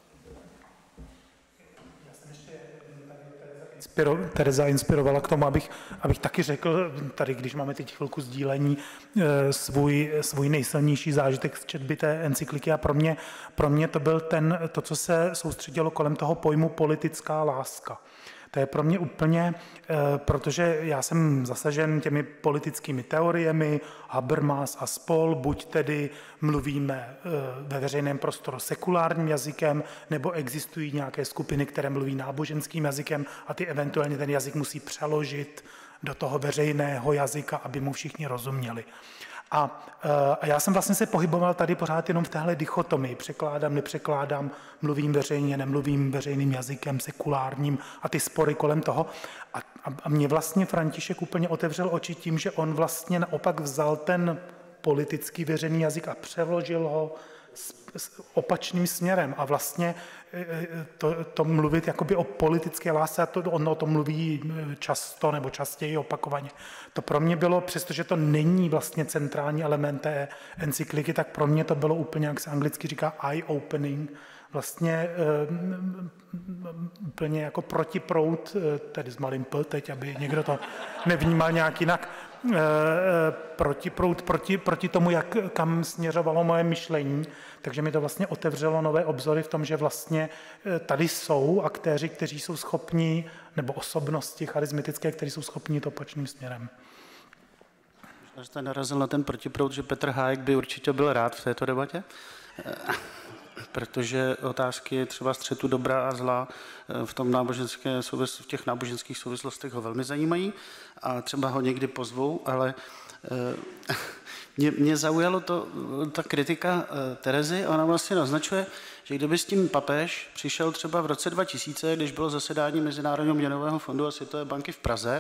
Tereza inspirovala k tomu, abych, abych taky řekl, tady když máme teď chvilku sdílení, svůj, svůj nejsilnější zážitek z četby té encykliky a pro mě, pro mě to byl ten, to, co se soustředilo kolem toho pojmu politická láska. To je pro mě úplně, protože já jsem zasažen těmi politickými teoriemi, Habermas a spol, buď tedy mluvíme ve veřejném prostoru sekulárním jazykem, nebo existují nějaké skupiny, které mluví náboženským jazykem a ty eventuálně ten jazyk musí přeložit do toho veřejného jazyka, aby mu všichni rozuměli. A, a já jsem vlastně se pohyboval tady pořád jenom v téhle dichotomii. Překládám, nepřekládám, mluvím veřejně, nemluvím veřejným jazykem, sekulárním a ty spory kolem toho. A, a mě vlastně František úplně otevřel oči tím, že on vlastně naopak vzal ten politický veřejný jazyk a přeložil ho s, s opačným směrem. A vlastně to, to mluvit jakoby o politické lásce, a to, on o tom mluví často nebo častěji opakovaně. To pro mě bylo, přestože to není vlastně centrální element té encykliky, tak pro mě to bylo úplně, jak se anglicky říká, eye-opening, vlastně úplně jako protiproud, tedy s malým p teď, aby někdo to nevnímal nějak jinak, protiproud proti, proti tomu, jak, kam směřovalo moje myšlení. Takže mi to vlastně otevřelo nové obzory v tom, že vlastně tady jsou aktéři, kteří jsou schopní, nebo osobnosti charismatické, kteří jsou schopní to opačným směrem. Možná jste narazil na ten protiproud, že Petr Hájek by určitě byl rád v této debatě, protože otázky třeba střetu dobra a zla v, tom náboženské souvisl, v těch náboženských souvislostech ho velmi zajímají a třeba ho někdy pozvou, ale mě, mě zaujalo to, ta kritika Terezy, ona vlastně naznačuje, že kdyby s tím papež přišel třeba v roce dva tisíce, když bylo zasedání Mezinárodního měnového fondu a Světové banky v Praze,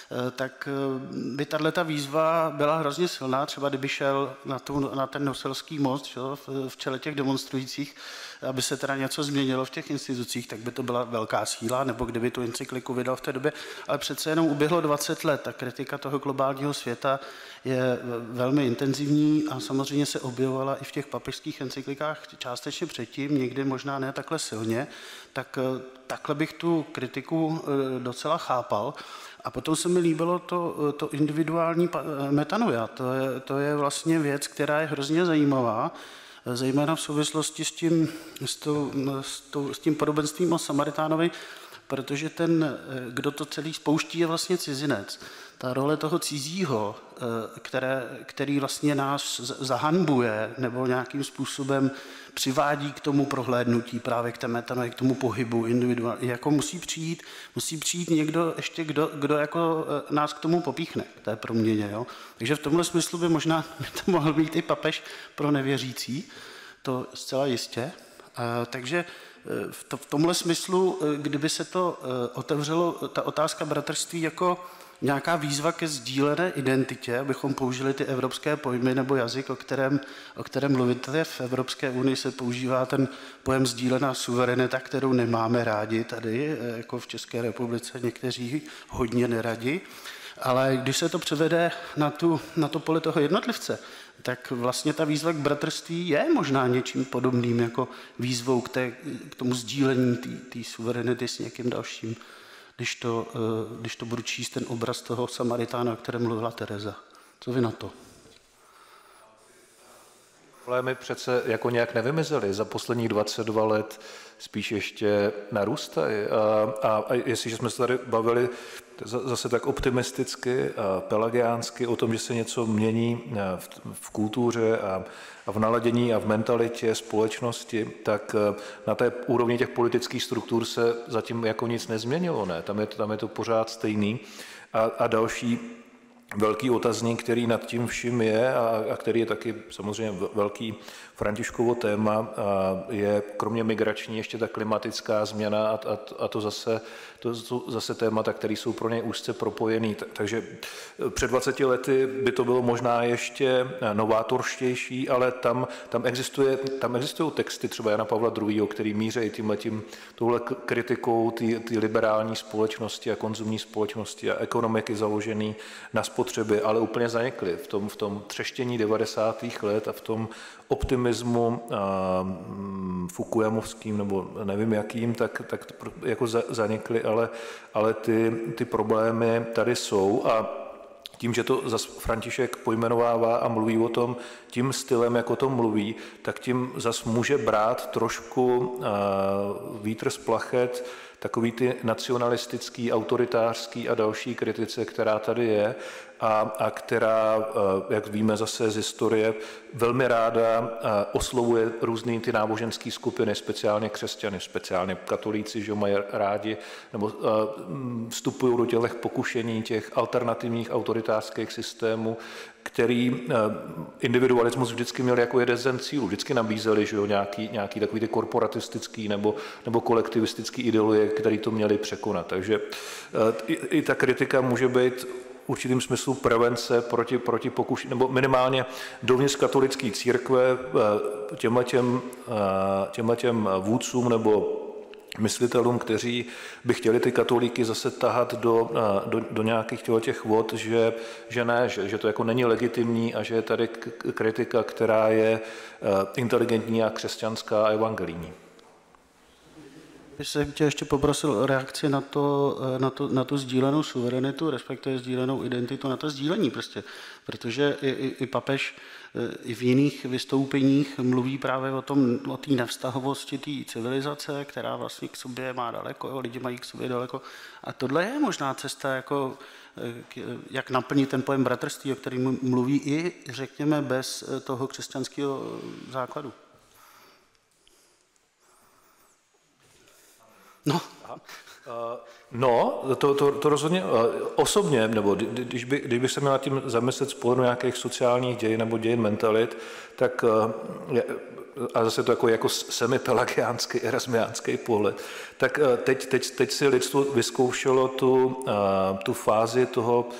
tak by tato výzva byla hrozně silná, třeba kdyby šel na, tu, na ten Noselský most, že, v čele těch demonstrujících, aby se teda něco změnilo v těch institucích, tak by to byla velká síla, nebo kdyby tu encykliku vydal v té době, ale přece jenom uběhlo dvacet let, ta kritika toho globálního světa je velmi intenzivní a samozřejmě se objevovala i v těch papežských encyklikách částečně předtím, někdy možná ne takhle silně, tak takhle bych tu kritiku docela chápal. A potom se mi líbilo to, to individuální metanoia. To je, to je vlastně věc, která je hrozně zajímavá, zejména v souvislosti s tím, s, to, s, to, s tím podobenstvím o Samaritánovi, protože ten, kdo to celý spouští, je vlastně cizinec. Ta role toho cizího, které, který vlastně nás zahanbuje nebo nějakým způsobem přivádí k tomu prohlédnutí, právě k té metanoi, k tomu pohybu individuálně, jako musí přijít, musí přijít někdo ještě, kdo, kdo jako nás k tomu popíchne, k té proměně. Jo? Takže v tomhle smyslu by možná by to mohl být i papež pro nevěřící, to zcela jistě. A, takže v, to, v tomhle smyslu, kdyby se to otevřelo, ta otázka bratrství jako nějaká výzva ke sdílené identitě, abychom použili ty evropské pojmy nebo jazyk, o kterém, o kterém mluvíte. V Evropské unii se používá ten pojem sdílená suverenita, kterou nemáme rádi tady, jako v České republice někteří hodně neradi. Ale když se to převede na, tu, na to pole toho jednotlivce, tak vlastně ta výzva k bratrství je možná něčím podobným jako výzvou k, té, k tomu sdílení té suverenity s někým dalším. Když to, když to budu číst ten obraz toho Samaritána, o kterém mluvila Tereza. Co vy na to? Problémy přece jako nějak nevymizely. Za posledních dvacet dva let spíš ještě narůstají. A, a, a jestliže jsme se tady bavili zase tak optimisticky a pelagiánsky o tom, že se něco mění v, v kultuře a, a v naladění a v mentalitě společnosti, tak na té úrovni těch politických struktur se zatím jako nic nezměnilo. Ne? Tam, je, tam je to pořád stejný. A, a další velký otazník, který nad tím vším je a, a který je taky samozřejmě velký Františkovo téma, je kromě migrační ještě ta klimatická změna a, a, a to zase to jsou zase témata, které jsou pro něj úzce propojený. Takže před dvaceti lety by to bylo možná ještě novátorštější, ale tam, tam, existuje, tam existují texty třeba Jana Pavla druhého., který míří tímhletím, touhle kritikou té liberální společnosti a konzumní společnosti a ekonomiky založený na spotřeby, ale úplně zanikly v tom, v tom třeštění devadesátých let a v tom optimismu uh, Fukuyamovským nebo nevím jakým, tak, tak jako za, zanikly, ale, ale ty, ty problémy tady jsou a tím, že to zas František pojmenovává a mluví o tom tím stylem, jak o tom mluví, tak tím zas může brát trošku uh, vítr z plachet takový ty nacionalistický, autoritářský a další kritice, která tady je a, a která, jak víme zase z historie, velmi ráda oslovuje různý ty náboženské skupiny, speciálně křesťany, speciálně katolíci, že mají rádi, nebo vstupují do těch pokušení těch alternativních autoritářských systémů, který individualismus vždycky měl jako jeden z cílů. Vždycky nabízeli, že jo, nějaký, nějaký takový ty korporatistický nebo, nebo kolektivistický ideologie, který to měli překonat. Takže i, i ta kritika může být v určitým smyslu prevence proti, proti pokušení, nebo minimálně dovnitř katolické církve těmhletěm, těmhletěm vůdcům nebo myslitelům, kteří by chtěli ty katolíky zase tahat do, do, do nějakých těch vod, že, že ne, že, že to jako není legitimní a že je tady kritika, která je inteligentní a křesťanská a evangelijní. Bych se tě ještě poprosil o reakci na, to, na, to, na tu sdílenou suverenitu, respektive sdílenou identitu, na to sdílení prostě. Protože i, i, i papež i v jiných vystoupeních mluví právě o tom, o té nevztahovosti té civilizace, která vlastně k sobě má daleko, lidi mají k sobě daleko. A tohle je možná cesta, jako, jak naplnit ten pojem bratrství, o kterém mluví i, řekněme, bez toho křesťanského základu. No. No, to, to, to rozhodně osobně, nebo když by, když by se měl nad tím zamyslet z pohledu nějakých sociálních dějin nebo dějin mentalit, tak a zase to jako, jako semipelagiánský, erasmiánský pohled, tak teď, teď, teď si lidstvo vyzkoušelo tu, tu fázi toho,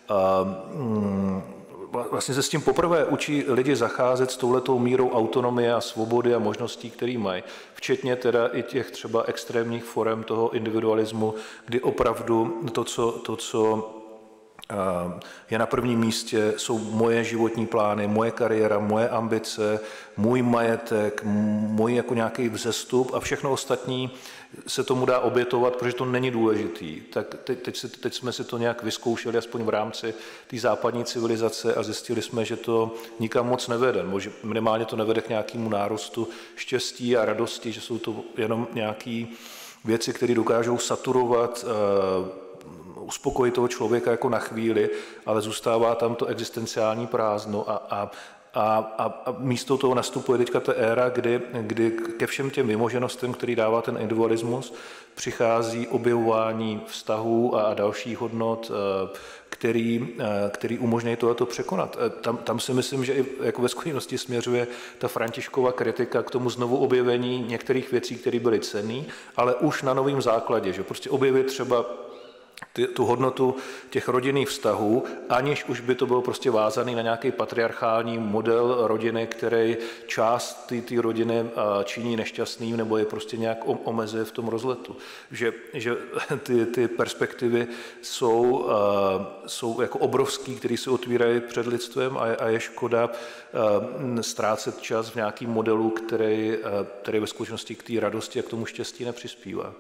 vlastně se s tím poprvé učí lidi zacházet s touhletou mírou autonomie a svobody a možností, které mají. Včetně teda i těch třeba extrémních forem toho individualismu, kdy opravdu to, co, to, co je na prvním místě, jsou moje životní plány, moje kariéra, moje ambice, můj majetek, můj jako nějaký vzestup a všechno ostatní se tomu dá obětovat, protože to není důležitý. Tak teď, teď, si, teď jsme si to nějak vyzkoušeli, aspoň v rámci té západní civilizace a zjistili jsme, že to nikam moc nevede, že minimálně to nevede k nějakému nárostu štěstí a radosti, že jsou to jenom nějaké věci, které dokážou saturovat, uh, uspokojit toho člověka jako na chvíli, ale zůstává tam to existenciální prázdno a, a A, a, a místo toho nastupuje teďka ta éra, kdy, kdy ke všem těm vymoženostem, který dává ten individualismus, přichází objevování vztahů a, a dalších hodnot, který, který umožňují tohleto překonat. Tam, tam si myslím, že i jako ve skutečnosti směřuje ta Františkova kritika k tomu znovu objevení některých věcí, které byly cenné, ale už na novém základě, že prostě objevit třeba Ty, tu hodnotu těch rodinných vztahů, aniž už by to bylo prostě vázaný na nějaký patriarchální model rodiny, který část té rodiny činí nešťastným nebo je prostě nějak omezuje v tom rozletu. Že, že ty, ty perspektivy jsou, jsou jako obrovský, které se otvírají před lidstvem a je, a je škoda ztrácet čas v nějakém modelu, který, který ve skutečnosti k té radosti a k tomu štěstí nepřispívá.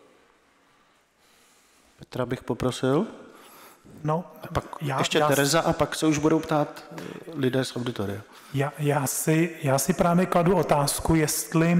Petra bych poprosil. No, a pak já, ještě já, Tereza a pak se už budou ptát lidé z auditoria. Já, já, si, já si právě kladu otázku, jestli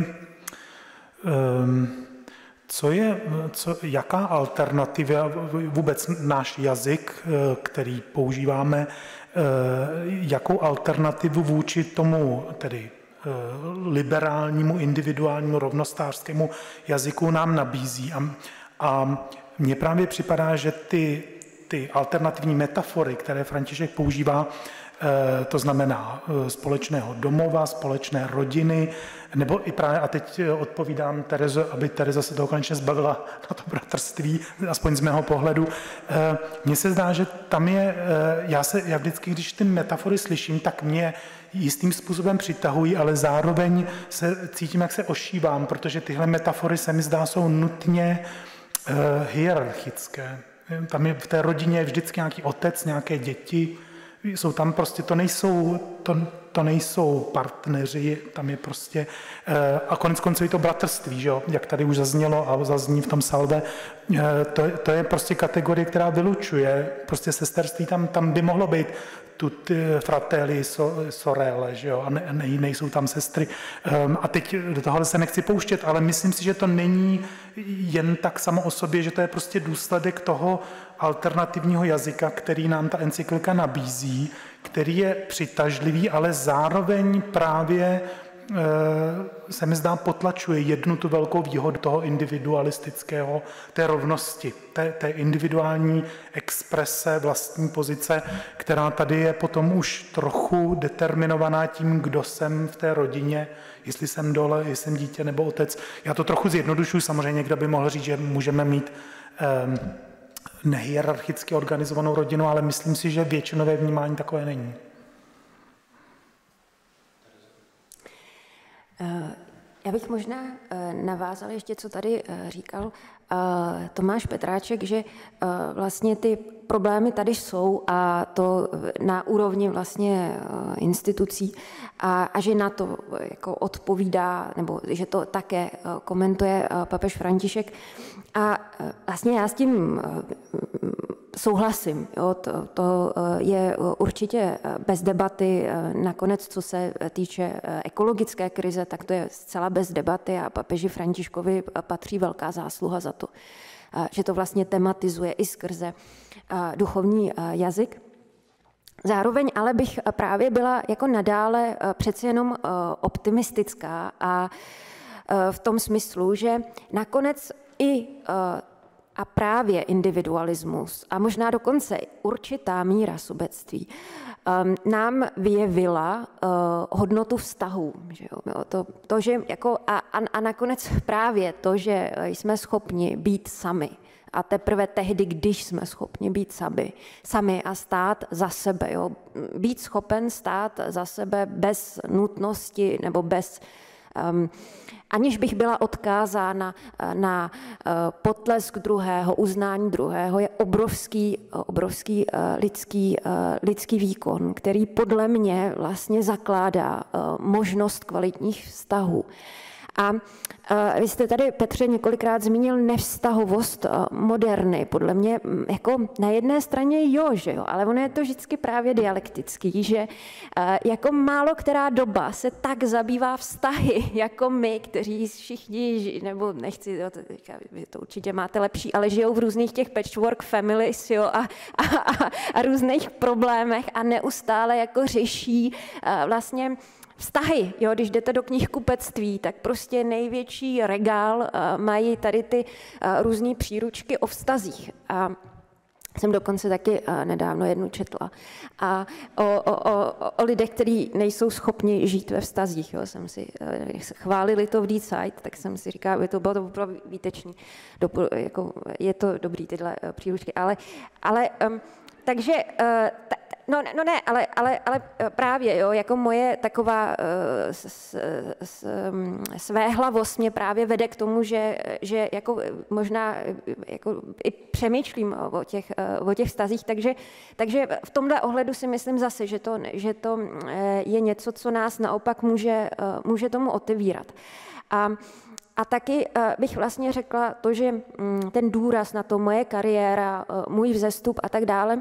um, co je, co, jaká alternativa, vůbec náš jazyk, který používáme, jakou alternativu vůči tomu tedy liberálnímu, individuálnímu, rovnostářskému jazyku nám nabízí. A, a mně právě připadá, že ty, ty alternativní metafory, které František používá, to znamená společného domova, společné rodiny, nebo i právě, a teď odpovídám Terezo, aby Tereza se toho konečně zbavila na to bratrství, aspoň z mého pohledu. Mně se zdá, že tam je, já se, já vždycky, když ty metafory slyším, tak mě jistým způsobem přitahují, ale zároveň se cítím, jak se ošívám, protože tyhle metafory se mi zdá, jsou nutně hierarchické. Tam je v té rodině vždycky nějaký otec, nějaké děti, jsou tam prostě, to nejsou, to, to nejsou partneři, tam je prostě, a konec konců je to bratrství, že jo? Jak tady už zaznělo a zazní v tom salve, to, to je prostě kategorie, která vylučuje prostě sesterství, tam, tam by mohlo být tutti fratelli sorelle, že jo, a ne, ne, nejsou tam sestry. Um, a teď do toho se nechci pouštět, ale myslím si, že to není jen tak samo o sobě, že to je prostě důsledek toho alternativního jazyka, který nám ta encyklika nabízí, který je přitažlivý, ale zároveň právě se mi zdá potlačuje jednu tu velkou výhodu toho individualistického, té rovnosti, té, té individuální exprese vlastní pozice, která tady je potom už trochu determinovaná tím, kdo jsem v té rodině, jestli jsem dole, jestli jsem dítě nebo otec. Já to trochu zjednodušuji, samozřejmě někdo by mohl říct, že můžeme mít um, nehierarchicky organizovanou rodinu, ale myslím si, že většinové vnímání takové není. Já bych možná navázala ještě, co tady říkal Tomáš Petráček, že vlastně ty problémy tady jsou a to na úrovni vlastně institucí a, a že na to jako odpovídá, nebo že to také komentuje papež František. A vlastně já s tím souhlasím. Jo, to, to je určitě bez debaty. Nakonec, co se týče ekologické krize, tak to je zcela bez debaty a papeži Františkovi patří velká zásluha za to, že to vlastně tematizuje i skrze duchovní jazyk. Zároveň ale bych právě byla jako nadále přeci jenom optimistická a v tom smyslu, že nakonec i a právě individualismus a možná dokonce určitá míra sobectví um, nám vyjevila uh, hodnotu vztahů. Že jo? To, to, že jako a, a, a nakonec právě to, že jsme schopni být sami. A teprve tehdy, když jsme schopni být sami, sami a stát za sebe. Jo? Být schopen stát za sebe bez nutnosti nebo bez Um, aniž bych byla odkázána na uh, potlesk druhého, uznání druhého, je obrovský, obrovský uh, lidský, uh, lidský výkon, který podle mě vlastně zakládá uh, možnost kvalitních vztahů. A uh, vy jste tady, Petře, několikrát zmínil nevztahovost uh, moderny. Podle mě jako na jedné straně jo, že jo, ale ono je to vždycky právě dialektický, že uh, jako málo která doba se tak zabývá vztahy, jako my, kteří všichni, nebo nechci, jo, to, vy to určitě máte lepší, ale žijou v různých těch patchwork families, jo, a, a, a, a různých problémech a neustále jako řeší uh, vlastně vztahy, jo, když jdete do knihkupectví, tak prostě největší regál uh, mají tady ty uh, různé příručky o vztazích. A jsem dokonce taky uh, nedávno jednu četla. A o, o, o, o lidech, kteří nejsou schopni žít ve vztazích. Jo. Jsem si, uh, chválili to v D-Side, tak jsem si říkala, že to bylo to opravdu výtečný. Do, jako, je to dobrý tyhle uh, příručky. Ale, ale um, takže uh, ta, No, no ne, ale, ale, ale právě, jo, jako moje taková uh, s, s, svéhlavost mě právě vede k tomu, že, že jako možná jako i přemýšlím o těch, o těch vztazích, takže, takže v tomhle ohledu si myslím zase, že to, že to je něco, co nás naopak může, může tomu otevírat. A A taky bych vlastně řekla to, že ten důraz na to moje kariéra, můj vzestup a tak dále,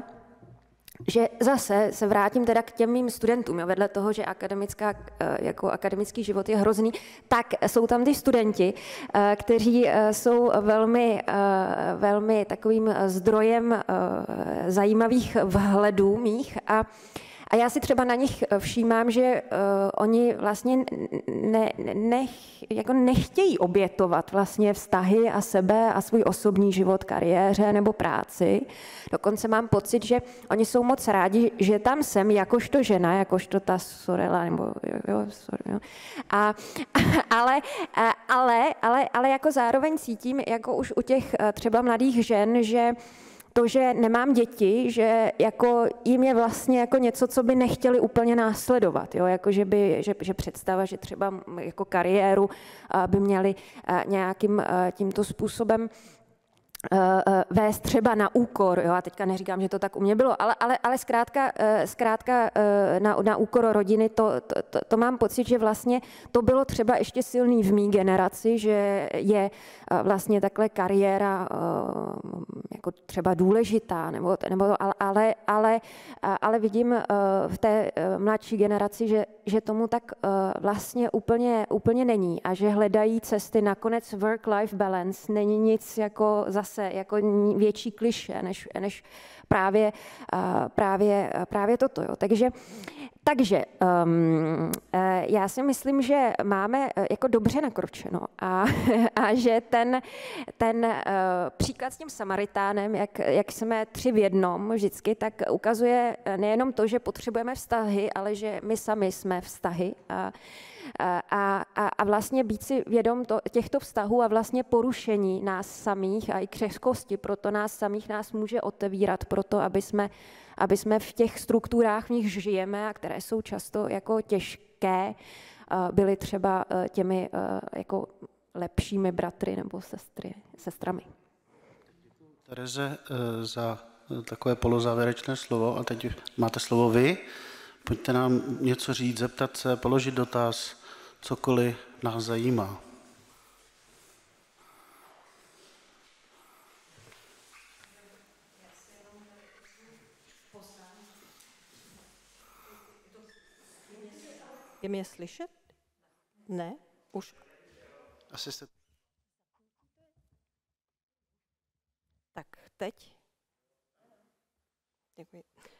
že zase se vrátím teda k těm mým studentům, jo, vedle toho, že akademická, jako akademický život je hrozný, tak jsou tam ty studenti, kteří jsou velmi, velmi takovým zdrojem zajímavých vhledů mých a A já si třeba na nich všímám, že uh, oni vlastně ne, ne, jako nechtějí obětovat vlastně vztahy a sebe a svůj osobní život, kariéře nebo práci. Dokonce mám pocit, že oni jsou moc rádi, že tam jsem jakožto žena, jakožto ta Sorella, nebo jo, jo, sorry, jo. A, ale, ale, ale, ale jako zároveň cítím, jako už u těch třeba mladých žen, že to, že nemám děti, že jako jim je vlastně jako něco, co by nechtěli úplně následovat, jo? Jako že, by, že, že představa, že třeba jako kariéru by měli nějakým tímto způsobem vést třeba na úkor, jo, a teďka neříkám, že to tak u mě bylo, ale, ale, ale zkrátka, zkrátka na, na úkor rodiny, to, to, to, to mám pocit, že vlastně to bylo třeba ještě silný v mý generaci, že je vlastně takhle kariéra jako třeba důležitá, nebo, nebo ale, ale, ale vidím v té mladší generaci, že, že tomu tak vlastně úplně, úplně není a že hledají cesty. Nakonec work-life balance není nic jako zase jako větší klišé, než, než právě, právě, právě toto. Jo. Takže, takže um, já si myslím, že máme jako dobře nakročeno a, a že ten, ten uh, příklad s tím Samaritánem, jak, jak jsme tři v jednom vždycky, tak ukazuje nejenom to, že potřebujeme vztahy, ale že my sami jsme vztahy. A, A, a, a vlastně být si vědom to, těchto vztahů a vlastně porušení nás samých a i křehkosti, proto nás samých nás může otevírat, proto aby jsme, aby jsme v těch strukturách, v nich žijeme a které jsou často jako těžké, byli třeba těmi jako lepšími bratry nebo sestry, sestrami. Tereze, za takové polozávěrečné slovo a teď máte slovo vy. Pojďte nám něco říct, zeptat se, položit dotaz, cokoliv nás zajímá. Je mě slyšet? Ne? Už? Asi jste... Tak teď? Děkuji.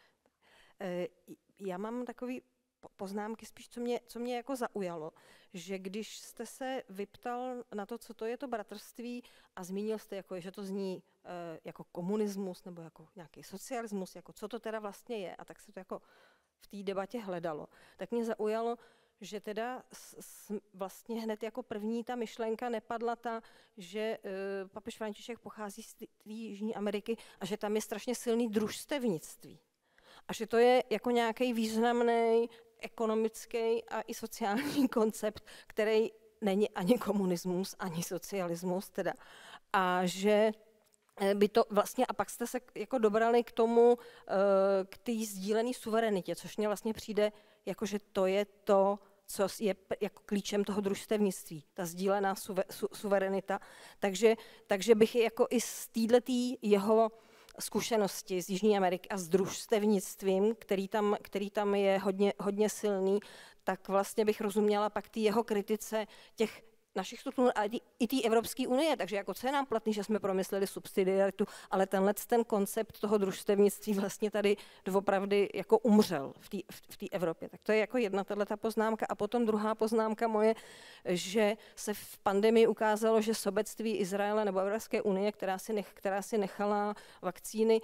Já mám takový poznámky spíš, co mě, co mě jako zaujalo, že když jste se vyptal na to, co to je to bratrství a zmínil jste, jako, že to zní e, jako komunismus nebo jako nějaký socialismus, jako co to teda vlastně je, a tak se to jako v té debatě hledalo, tak mě zaujalo, že teda s, s, vlastně hned jako první ta myšlenka nepadla ta, že e, papež František pochází z té Jižní Ameriky a že tam je strašně silný družstevnictví. A že to je jako nějaký významný ekonomický a i sociální koncept, který není ani komunismus, ani socialismus teda. A že by to vlastně, a pak jste se jako dobrali k tomu, k té sdílené suverenitě, což mně vlastně přijde, jako že to je to, co je jako klíčem toho družstevnictví, ta sdílená suve, su, suverenita. Takže, takže bych jako i z této jeho zkušenosti z Jižní Ameriky a s družstevnictvím, který tam, který tam je hodně, hodně silný, tak vlastně bych rozuměla pak té jeho kritice těch našich struktur a i té Evropské unie. Takže jako co je nám platný, že jsme promysleli subsidiaritu, ale tenhle ten koncept toho družstevnictví vlastně tady doopravdy jako umřel v té Evropě. Tak to je jako jedna tato poznámka. A potom druhá poznámka moje, že se v pandemii ukázalo, že sobectví Izraele nebo Evropské unie, která si, nech, která si nechala vakcíny,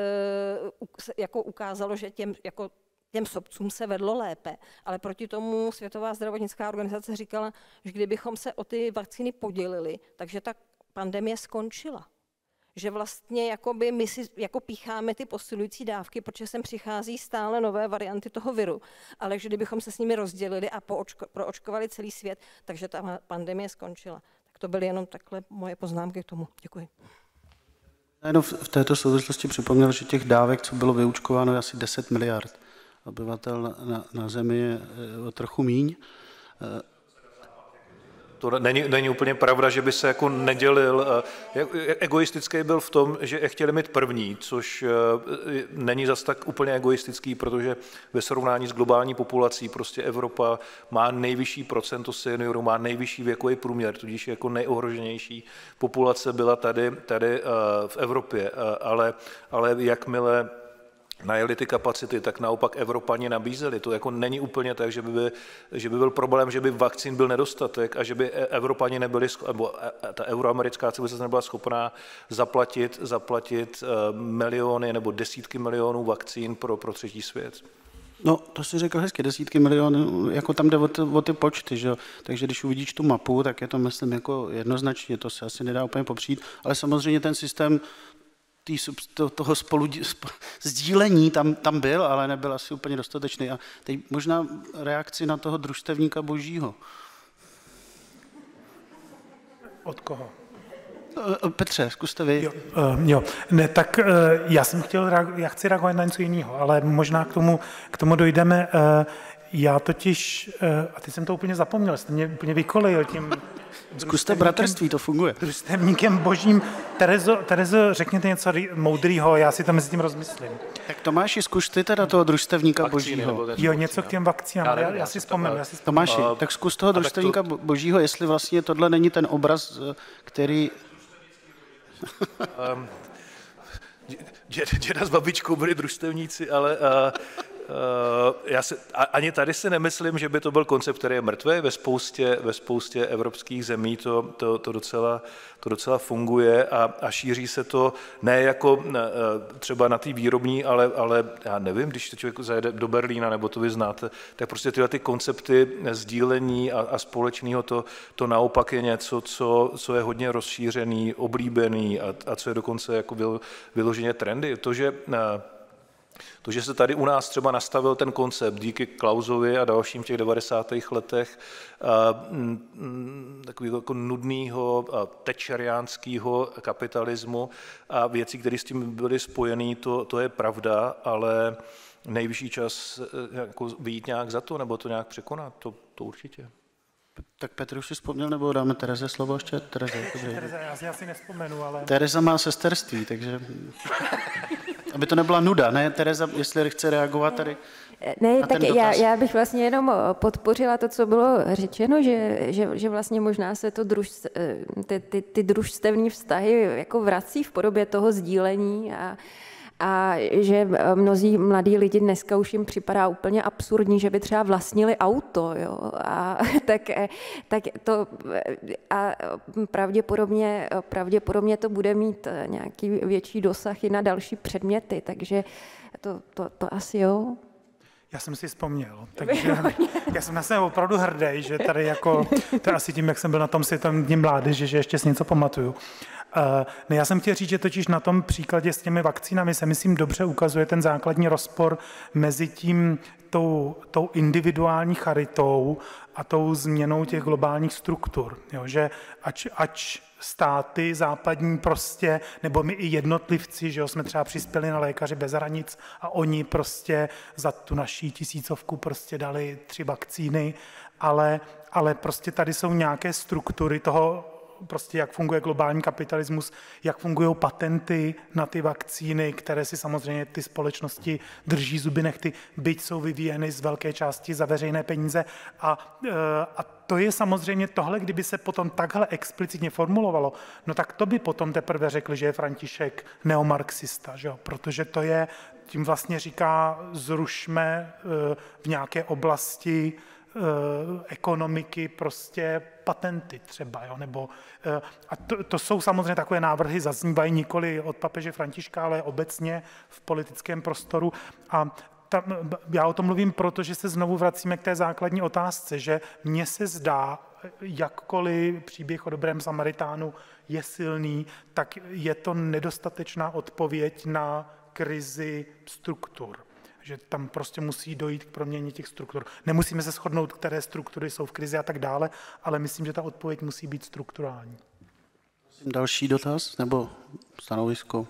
jako ukázalo, že těm jako těm sobcům se vedlo lépe, ale proti tomu Světová zdravotnická organizace říkala, že kdybychom se o ty vakcíny podělili, takže ta pandemie skončila. Že vlastně jakoby my si jako pícháme ty posilující dávky, protože sem přichází stále nové varianty toho viru, ale že kdybychom se s nimi rozdělili a poočko, proočkovali celý svět, takže ta pandemie skončila. Tak to byly jenom takhle moje poznámky k tomu. Děkuji. Jenom v této souvislosti připomněl, že těch dávek, co bylo vyučkováno, je asi deset miliard. Obyvatel na, na, na zemi je o trochu míň. To není, není úplně pravda, že by se jako nedělil. Egoistický byl v tom, že chtěli mít první, což není zas tak úplně egoistický, protože ve srovnání s globální populací prostě Evropa má nejvyšší procento seniorů, má nejvyšší věkový průměr, tudíž jako nejohroženější populace byla tady, tady v Evropě. Ale, ale jakmile najeli ty kapacity, tak naopak Evropani nabízeli. To jako není úplně tak, že by, by, že by byl problém, že by vakcín byl nedostatek a že by Evropani nebyli, nebo ta euroamerická civilizace nebyla schopná zaplatit, zaplatit miliony nebo desítky milionů vakcín pro, pro třetí svět. No, to si řekl hezky, desítky milionů, jako tam jde o ty, o ty počty, že jo? Takže když uvidíš tu mapu, tak je to, myslím, jako jednoznačně, to se asi nedá úplně popřít, ale samozřejmě ten systém tý, to, toho spolu, sdílení tam, tam byl, ale nebyl asi úplně dostatečný. A teď možná reakci na toho družstevníka božího. Od koho? Petře, zkuste vy. Jo, uh, jo. Ne, tak uh, já jsem chtěl, já chci reagovat na něco jiného, ale možná k tomu, k tomu dojdeme. Uh, já totiž, uh, a teď jsem to úplně zapomněl, jste mě úplně vykolejil tím... Zkuste bratrství, to funguje. Družstevníkem božím. Terezo, Terezo, řekněte něco moudrýho, já si to mezi tím rozmyslím. Tak Tomáši, zkuš ty teda toho družstevníka božího. Jo, něco k těm vakcínám, já, já, já si vzpomenu. Já si Tomáši, tak zkus toho družstevníka to... božího, jestli vlastně tohle není ten obraz, který... um, děda, děda s babičkou byli družstevníci, ale... Uh... Uh, já si, ani tady si nemyslím, že by to byl koncept, který je mrtvý. Ve spoustě, ve spoustě evropských zemí to, to, to, docela, to docela funguje a, a šíří se to ne jako uh, třeba na té výrobní, ale, ale já nevím, když člověk zajede do Berlína, nebo to vy znáte, tak prostě tyhle ty koncepty sdílení a, a společného, to, to naopak je něco, co, co je hodně rozšířený, oblíbený a, a co je dokonce jako vylo, vyloženě trendy. To, že uh, To, že se tady u nás třeba nastavil ten koncept díky Klausovi a dalším v těch devadesátých letech takového jako nudného thatcheriánského kapitalismu a věcí, které s tím byly spojené, to, to je pravda, ale nejvyšší čas jako vyjít nějak za to nebo to nějak překonat, to, to určitě. Tak Petr už si vzpomněl, nebo dáme Tereze slovo ještě? Tereze, dobrý. Tereza, já si asi nespomenu, ale... Tereza má sesterství, takže... Aby to nebyla nuda, ne? Tereza, jestli chce reagovat tady Ne, na tak ten já, já bych vlastně jenom podpořila to, co bylo řečeno, že, že, že vlastně možná se to druž, ty, ty, ty družstevní vztahy jako vrací v podobě toho sdílení a A že mnozí mladí lidi dneska už jim připadá úplně absurdní, že by třeba vlastnili auto, jo? A, tak, tak to a pravděpodobně, pravděpodobně to bude mít nějaký větší dosah i na další předměty, takže to, to, to asi jo. Já jsem si vzpomněl, takže já jsem na sebe opravdu hrdý, že tady jako, to je asi tím, jak jsem byl na tom světovém dní mládeže, že ještě si něco pamatuju. Uh, ne, já jsem chtěl říct, že totiž na tom příkladě s těmi vakcínami se, myslím, dobře ukazuje ten základní rozpor mezi tím, tou, tou individuální charitou a tou změnou těch globálních struktur. Jo, že ač, ač státy západní prostě, nebo my i jednotlivci, že jo, jsme třeba přispěli na Lékaři bez hranic a oni prostě za tu naší tisícovku prostě dali tři vakcíny, ale, ale prostě tady jsou nějaké struktury toho, prostě jak funguje globální kapitalismus, jak fungují patenty na ty vakcíny, které si samozřejmě ty společnosti drží zuby nehty, byť jsou vyvíjeny z velké části za veřejné peníze. A, a to je samozřejmě tohle, kdyby se potom takhle explicitně formulovalo, no tak to by potom teprve řekli, že je František neomarxista, že jo? Protože to je, tím vlastně říká, zrušme v nějaké oblasti ekonomiky prostě patenty třeba, jo? Nebo, a to, to jsou samozřejmě takové návrhy, zaznívají nikoli od papeže Františka, ale obecně v politickém prostoru a tam, já o tom mluvím, protože se znovu vracíme k té základní otázce, že mně se zdá, jakkoliv příběh o dobrém Samaritánu je silný, tak je to nedostatečná odpověď na krizi struktur. Že tam prostě musí dojít k proměně těch struktur. Nemusíme se shodnout, které struktury jsou v krizi a tak dále, ale myslím, že ta odpověď musí být strukturální. Další dotaz nebo stanovisko?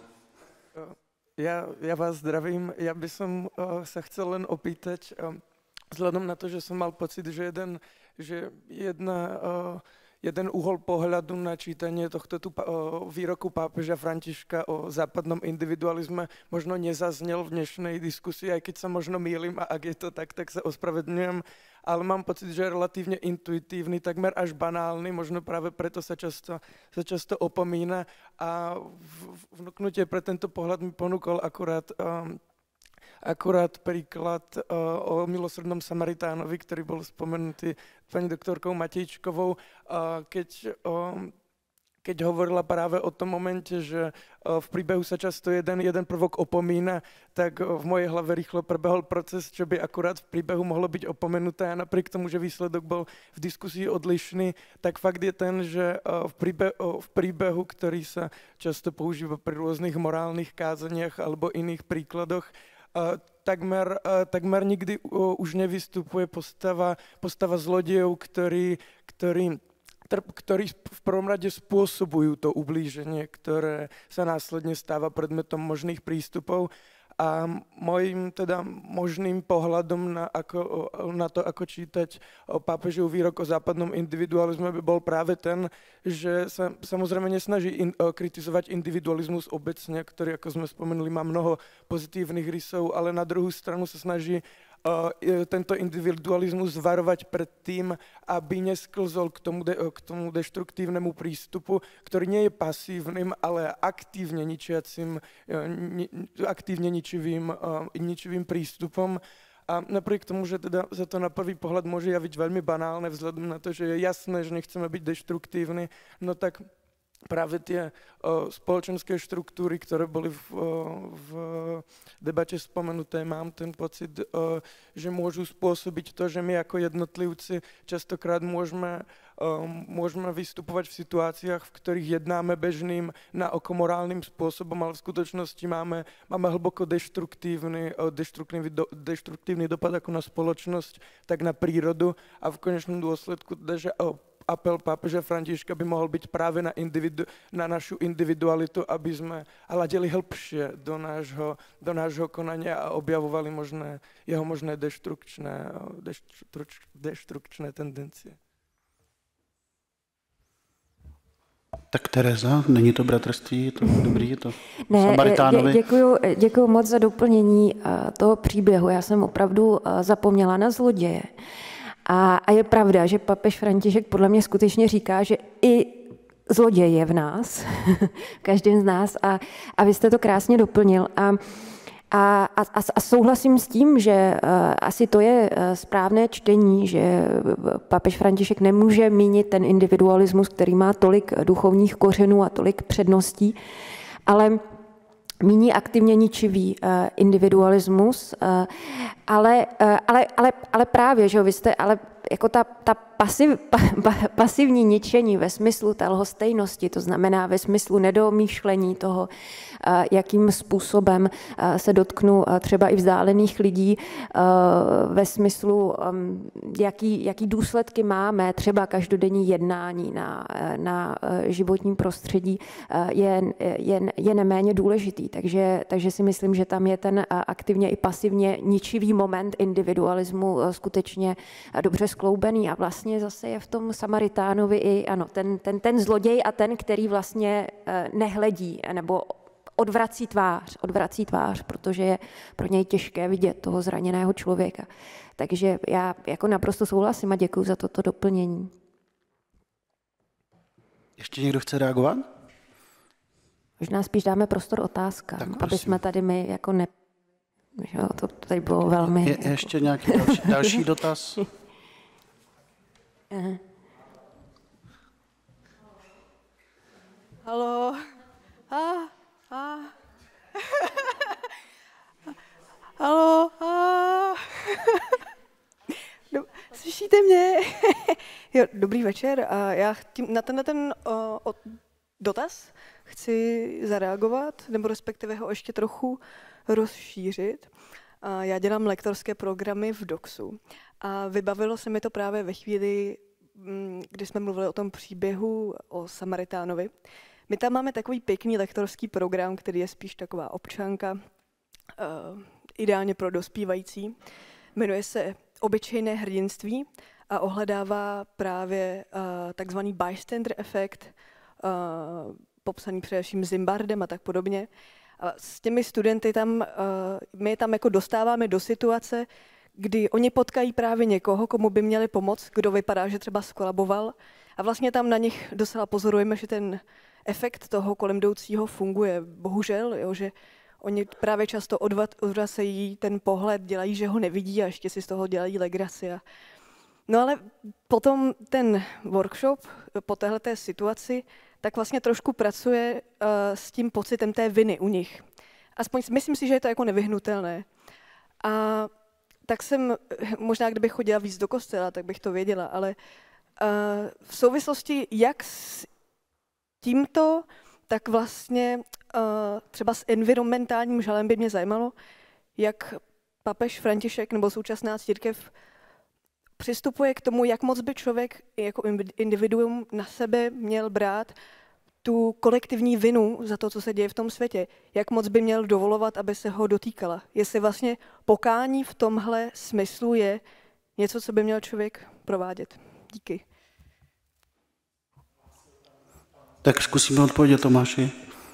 Ja, ja vás zdravím. Ja by som uh, sa chcel len opýtať, uh, vzhľadom na to, že som mal pocit, že jeden, že jedna, uh, jeden uhol pohľadu na čítanie tohto tu, uh, výroku pápeža Františka o západnom individualizme možno nezaznel v dnešnej diskusii, aj keď sa možno mýlim a ak je to tak, tak sa ospravedlňujem, ale mám pocit, že je relatívne intuitívny, takmer až banálny, možno práve preto sa často, sa často opomína a vnúknutie pre tento pohľad mi ponúkol akurát, um, akurát príklad uh, o milosrdnom Samaritánovi, ktorý bol spomenutý pani doktorkou Matejčkovou, uh, keď... Um, keď hovorila práve o tom momente, že v príbehu sa často jeden, jeden prvok opomína, tak v mojej hlave rýchlo prebehol proces, čo by akurát v príbehu mohlo byť opomenuté a napriek tomu, že výsledok bol v diskusii odlišný, tak fakt je ten, že v príbehu, v príbehu ktorý sa často používa pri rôznych morálnych kázaniach alebo iných príkladoch, takmer, takmer nikdy už nevystupuje postava, postava zlodejov, ktorí, ktorí ktorí v prvom rade spôsobujú to ublíženie, ktoré sa následne stáva predmetom možných prístupov. A môjim teda možným pohľadom na, ako, na to, ako čítať pápežov výrok o západnom individualizme by bol práve ten, že sa samozrejme nesnaží in, kritizovať individualizmus obecne, ktorý, ako sme spomenuli, má mnoho pozitívnych rysov, ale na druhú stranu sa snaží Uh, tento individualizmus varovať pred tým, aby nesklzol k tomu, de, k tomu deštruktívnemu prístupu, ktorý nie je pasívnym, ale aktívne ničiacim, ni, aktívne ničivým, uh, ničivým prístupom. A napriek tomu, že teda sa to na prvý pohľad môže javiť veľmi banálne vzhľadom na to, že je jasné, že nechceme byť deštruktívni, no tak práve tie o, spoločenské štruktúry, ktoré boli v, o, v debate spomenuté, mám ten pocit, o, že môžu spôsobiť to, že my ako jednotlivci častokrát môžeme, o, môžeme vystupovať v situáciách, v ktorých jednáme bežným na oko morálnym spôsobom, ale v skutočnosti máme, máme hlboko deštruktívny, o, deštruktívny, do, deštruktívny dopad ako na spoločnosť, tak na prírodu a v konečnom dôsledku teda, že o, apel pápeža Františka by mohol byť práve na, individu, na našu individualitu, aby sme hľadeli hĺbšie do nášho, do nášho konania a objavovali možné, jeho možné deštrukčné, deštruč, deštrukčné tendencie. Tak Tereza, není to bratrství, je to dobrý, je to ne, Samaritánovi? Děkuju, děkuju moc za doplnění toho příběhu. Já jsem opravdu zapomněla na zloděje. A, a je pravda, že papež František podle mě skutečně říká, že i zloděj je v nás, v každém z nás. A, a vy jste to krásně doplnil. A, a, a, a souhlasím s tím, že uh, asi to je uh, správné čtení, že papež František nemůže mínit ten individualismus, který má tolik duchovních kořenů a tolik předností, ale míní aktivně ničivý uh, individualismus, uh, ale, uh, ale, ale, ale právě, že vy jste, ale jako ta, ta pasiv, pa, pa, pasivní ničení ve smyslu té lhostejnosti, to znamená ve smyslu nedomýšlení toho, uh, jakým způsobem uh, se dotknu uh, třeba i vzdálených lidí, uh, ve smyslu, um, jaký, jaký důsledky máme, třeba každodenní jednání na, na uh, životním prostředí, uh, je, je, je neméně důležitý. Takže, takže si myslím, že tam je ten aktivně i pasivně ničivý moment individualismu skutečně dobře skloubený a vlastně zase je v tom Samaritánovi i ano, ten, ten, ten zloděj a ten, který vlastně nehledí nebo odvrací tvář, odvrací tvář, protože je pro něj těžké vidět toho zraněného člověka. Takže já jako naprosto souhlasím a děkuji za toto doplnění. Ještě někdo chce reagovat? Možná spíš dáme prostor otázkám, aby jsme tady my jako ne... Jo, to tady bylo velmi... Je, ještě nějaký další, další dotaz? Aha. Haló. A, a. Haló. A. Do, slyšíte mě? Jo, dobrý večer. A já tím, na tenhle ten o, o, dotaz chci zareagovat, nebo respektive ho ještě trochu rozšířit. A já dělám lektorské programy v Doxu a vybavilo se mi to právě ve chvíli, kdy jsme mluvili o tom příběhu o Samaritánovi. My tam máme takový pěkný lektorský program, který je spíš taková občanka, uh, ideálně pro dospívající. Jmenuje se Obyčejné hrdinství a ohledává právě uh, takzvaný bystander efekt, uh, popsaný především Zimbardem a tak podobně. A s těmi studenty tam, uh, my je tam jako dostáváme do situace, kdy oni potkají právě někoho, komu by měli pomoct, kdo vypadá, že třeba skolaboval. A vlastně tam na nich docela pozorujeme, že ten efekt toho kolem jdoucího funguje. Bohužel, jo, že oni právě často odvracejí ten pohled, dělají, že ho nevidí a ještě si z toho dělají legraci. No ale potom ten workshop po téhleté situaci tak vlastně trošku pracuje uh, s tím pocitem té viny u nich. Aspoň myslím si, že je to jako nevyhnutelné. A tak jsem, možná kdybych chodila víc do kostela, tak bych to věděla, ale uh, v souvislosti jak s tímto, tak vlastně uh, třeba s environmentálním žalem by mě zajímalo, jak papež František nebo současná církev přistupuje k tomu, jak moc by člověk jako individuum na sebe měl brát tu kolektivní vinu za to, co se děje v tom světě. Jak moc by měl dovolovat, aby se ho dotýkala. Jestli vlastně pokání v tomhle smyslu je něco, co by měl člověk provádět. Díky. Tak zkusíme odpovědět, Tomáši.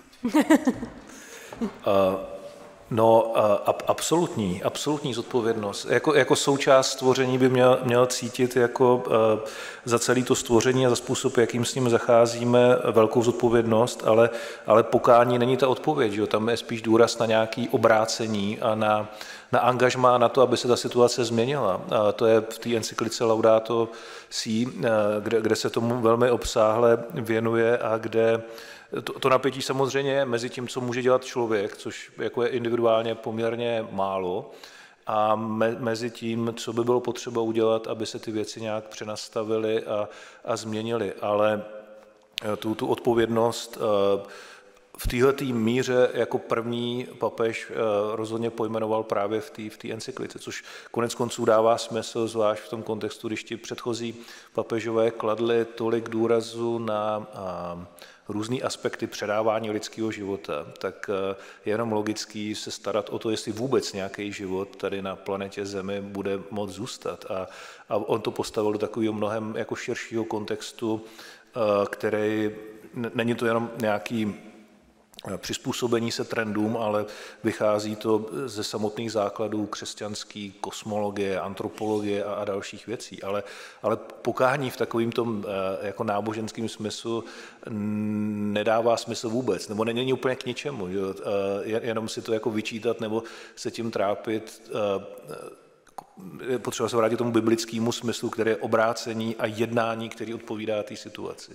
uh, no, uh, ab, absolutní, absolutní zodpovědnost. Jako, jako součást stvoření by měl, měl cítit jako uh, za celé to stvoření a za způsob, jakým s ním zacházíme, velkou zodpovědnost, ale, ale pokání není ta odpověď. Že? Tam je spíš důraz na nějaké obrácení a na, na angažmá, na to, aby se ta situace změnila. A to je v té encyklice Laudato Si, kde, kde se tomu velmi obsáhle věnuje a kde to, to napětí samozřejmě je mezi tím, co může dělat člověk, což jako je individuálně poměrně málo, a me, mezi tím, co by bylo potřeba udělat, aby se ty věci nějak přenastavily a, a změnily. Ale tu, tu odpovědnost v této míře jako první papež rozhodně pojmenoval právě v té v té encyklice, což konec konců dává smysl, zvlášť v tom kontextu, když ti předchozí papežové kladli tolik důrazu na různý aspekty předávání lidského života, tak je jenom logický se starat o to, jestli vůbec nějaký život tady na planetě Zemi bude moct zůstat. A, a on to postavil do takového mnohem jako širšího kontextu, který není to jenom nějaký přizpůsobení se trendům, ale vychází to ze samotných základů křesťanské kosmologie, antropologie a, a dalších věcí. Ale, ale pokání v takovým tom jako náboženském smyslu nedává smysl vůbec, nebo není úplně k ničemu. Že? Jenom si to jako vyčítat nebo se tím trápit. Je potřeba se vrátit tomu biblickému smyslu, který je obrácení a jednání, který odpovídá té situaci.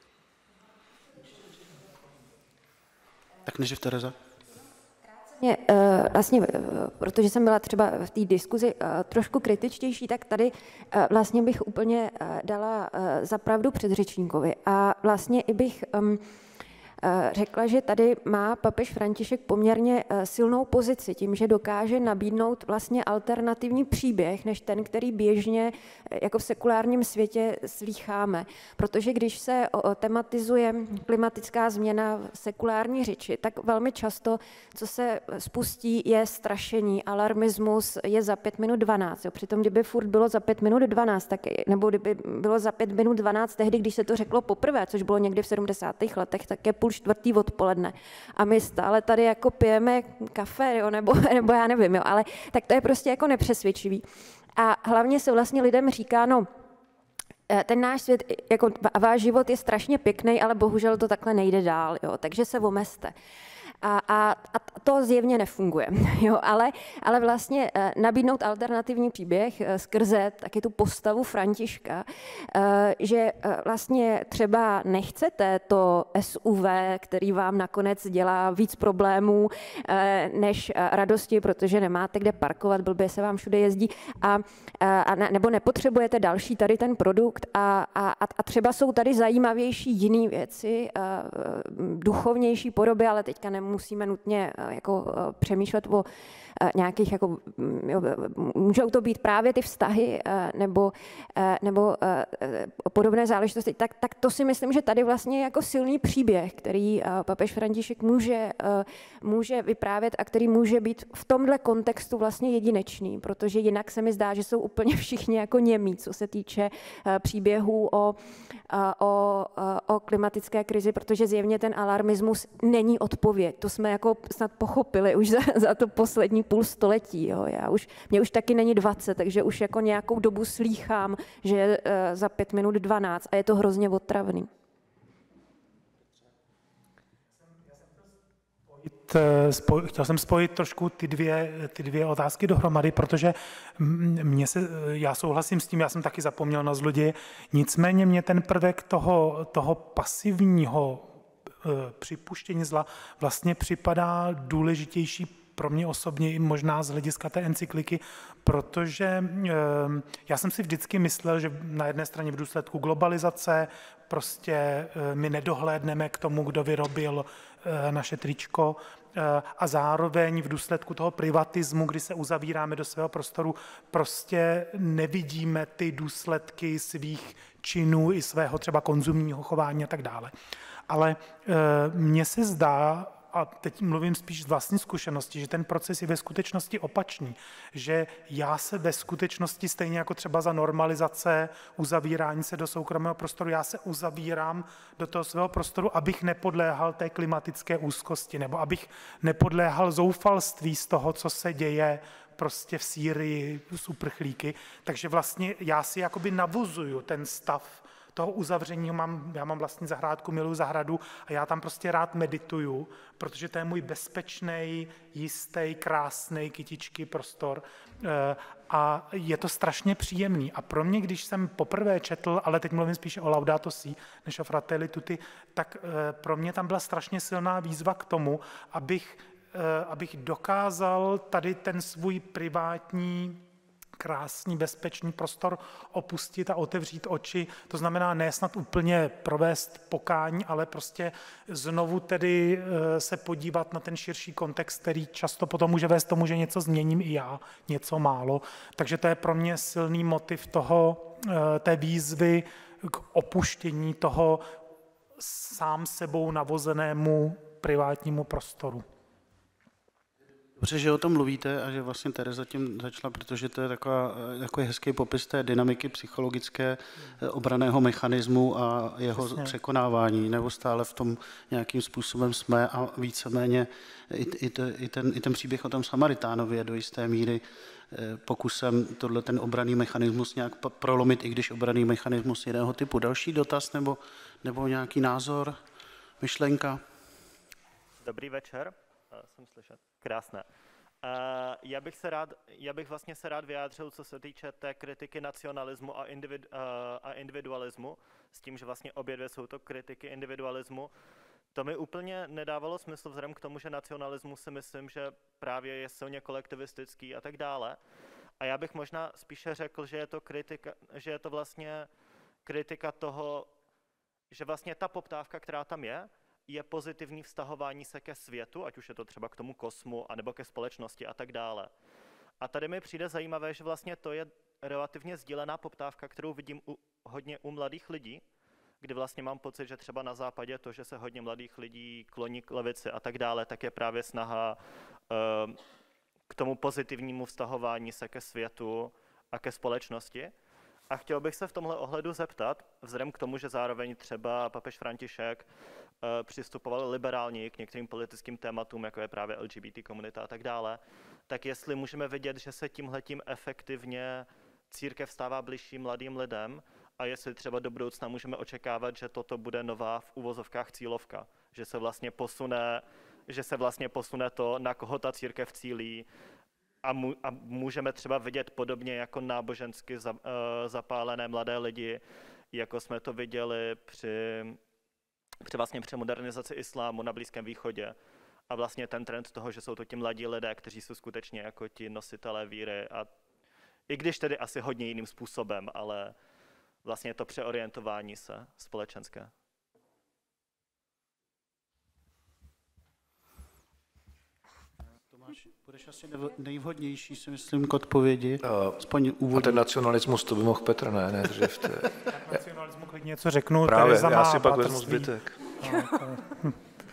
Tak než Tereza. Vlastně, vlastně, protože jsem byla třeba v té diskuzi trošku kritičtější, tak tady vlastně bych úplně dala za pravdu předřečníkovi. A vlastně i bych řekla, že tady má papež František poměrně silnou pozici tím, že dokáže nabídnout vlastně alternativní příběh, než ten, který běžně jako v sekulárním světě slýcháme. Protože když se tematizuje klimatická změna v sekulární řeči, tak velmi často, co se spustí, je strašení, alarmismus je za pět minut dvanáct. Jo. Přitom, kdyby furt bylo za pět minut dvanáct, tak, nebo kdyby bylo za pět minut dvanáct tehdy, když se to řeklo poprvé, což bylo někdy v sedmdesátých letech, tak je půl čtvrtý odpoledne. A my stále tady jako pijeme kafe, jo, nebo, nebo já nevím, jo, ale tak to je prostě jako nepřesvědčivý. A hlavně se vlastně lidem říká, no, ten náš svět, jako váš život je strašně pěkný, ale bohužel to takhle nejde dál, jo, takže se omezte. A, a, a to zjevně nefunguje, jo, ale, ale vlastně nabídnout alternativní příběh skrze taky tu postavu Františka, že vlastně třeba nechcete to S U V, který vám nakonec dělá víc problémů než radosti, protože nemáte kde parkovat, blbě se vám všude jezdí, a, a nebo nepotřebujete další tady ten produkt a, a, a třeba jsou tady zajímavější jiné věci, duchovnější podoby, ale teďka nemůžu musíme nutně jako přemýšlet o nějakých, jako, jo, můžou to být právě ty vztahy nebo, nebo podobné záležitosti, tak, tak to si myslím, že tady vlastně je jako silný příběh, který papež František může, může vyprávět a který může být v tomhle kontextu vlastně jedinečný, protože jinak se mi zdá, že jsou úplně všichni jako němí, co se týče příběhů o, o, o klimatické krizi, protože zjevně ten alarmismus není odpověď. To jsme jako snad pochopili už za, za to poslední půl století. Jo. Já už, mě už taky není dvacet, takže už jako nějakou dobu slýchám, že je za pět minut dvanáct a je to hrozně otravný. Chtěl jsem spojit trošku ty dvě, ty dvě otázky dohromady, protože mě se, já souhlasím s tím, já jsem taky zapomněl na zloděje, nicméně mě ten prvek toho, toho pasivního připuštění zla vlastně připadá důležitější pro mě osobně i možná z hlediska té encykliky, protože já jsem si vždycky myslel, že na jedné straně v důsledku globalizace prostě my nedohlédneme k tomu, kdo vyrobil naše tričko a zároveň v důsledku toho privatismu, kdy se uzavíráme do svého prostoru, prostě nevidíme ty důsledky svých činů i svého třeba konzumního chování a tak dále. Ale mně se zdá, a teď mluvím spíš z vlastní zkušenosti, že ten proces je ve skutečnosti opačný, že já se ve skutečnosti stejně jako třeba za normalizace, uzavírání se do soukromého prostoru, já se uzavírám do toho svého prostoru, abych nepodléhal té klimatické úzkosti, nebo abych nepodléhal zoufalství z toho, co se děje prostě v Sýrii s uprchlíky. Takže vlastně já si jakoby navozuju ten stav toho uzavření, mám, já mám vlastní zahrádku, miluji zahradu a já tam prostě rád medituju, protože to je můj bezpečný, jistý, krásný, kytičky prostor a je to strašně příjemný. A pro mě, když jsem poprvé četl, ale teď mluvím spíše o Laudato Si, než o Fratelli Tutti, tak pro mě tam byla strašně silná výzva k tomu, abych, abych dokázal tady ten svůj privátní krásný, bezpečný prostor opustit a otevřít oči. To znamená ne snad úplně provést pokání, ale prostě znovu tedy se podívat na ten širší kontext, který často potom může vést tomu, že něco změním i já, něco málo. Takže to je pro mě silný motiv toho, té výzvy k opuštění toho sám sebou navozenému privátnímu prostoru. Dobře, že o tom mluvíte a že vlastně Tereza tím začala, protože to je taková, takový hezký popis té dynamiky psychologické obranného mechanismu a jeho Přesně. překonávání. Neustále v tom nějakým způsobem jsme a víceméně i, i, i, ten, i ten příběh o tom Samaritánovi je do jisté míry pokusem tohle ten obranný mechanismus nějak prolomit, i když obranný mechanismus jiného typu. Další dotaz nebo, nebo nějaký názor, myšlenka? Dobrý večer, jsem slyšet. Krásné. Uh, já bych se rád, já bych vlastně se rád vyjádřil, co se týče té kritiky nacionalismu a, individu, uh, a individualismu, s tím, že vlastně obě dvě jsou to kritiky individualismu. To mi úplně nedávalo smysl vzhledem k tomu, že nacionalismus si myslím, že právě je silně kolektivistický a tak dále. A já bych možná spíše řekl, že je to kritika, že je to vlastně kritika toho, že vlastně ta poptávka, která tam je, je pozitivní vztahování se ke světu, ať už je to třeba k tomu kosmu, anebo ke společnosti a tak dále. A tady mi přijde zajímavé, že vlastně to je relativně sdílená poptávka, kterou vidím u, hodně u mladých lidí, kdy vlastně mám pocit, že třeba na západě to, že se hodně mladých lidí kloní k levici a tak dále, tak je právě snaha uh, k tomu pozitivnímu vztahování se ke světu a ke společnosti. A chtěl bych se v tomhle ohledu zeptat, vzhledem k tomu, že zároveň třeba papež František uh, přistupoval liberálně k některým politickým tématům, jako je právě L G B T komunita a tak dále, tak jestli můžeme vidět, že se tímhletím efektivně církev stává bližší mladým lidem a jestli třeba do budoucna můžeme očekávat, že toto bude nová v uvozovkách cílovka, že se vlastně posune, že se vlastně posune to, na koho ta církev cílí, A, mu, a můžeme třeba vidět podobně jako nábožensky za, uh, zapálené mladé lidi, jako jsme to viděli při, při, vlastně při modernizaci islámu na Blízkém východě. A vlastně ten trend toho, že jsou to ti mladí lidé, kteří jsou skutečně jako ti nositelé víry. A i když tedy asi hodně jiným způsobem, ale vlastně to přeorientování se společenské. Budeš asi nejvhodnější, si myslím, k odpovědi. Uh, a ten nacionalismus, to by mohl Petr, ne? ne že v té... Já nacionalismu klidně něco řeknu. Právě, Tereza já si pak bratrství. vezmu zbytek. No,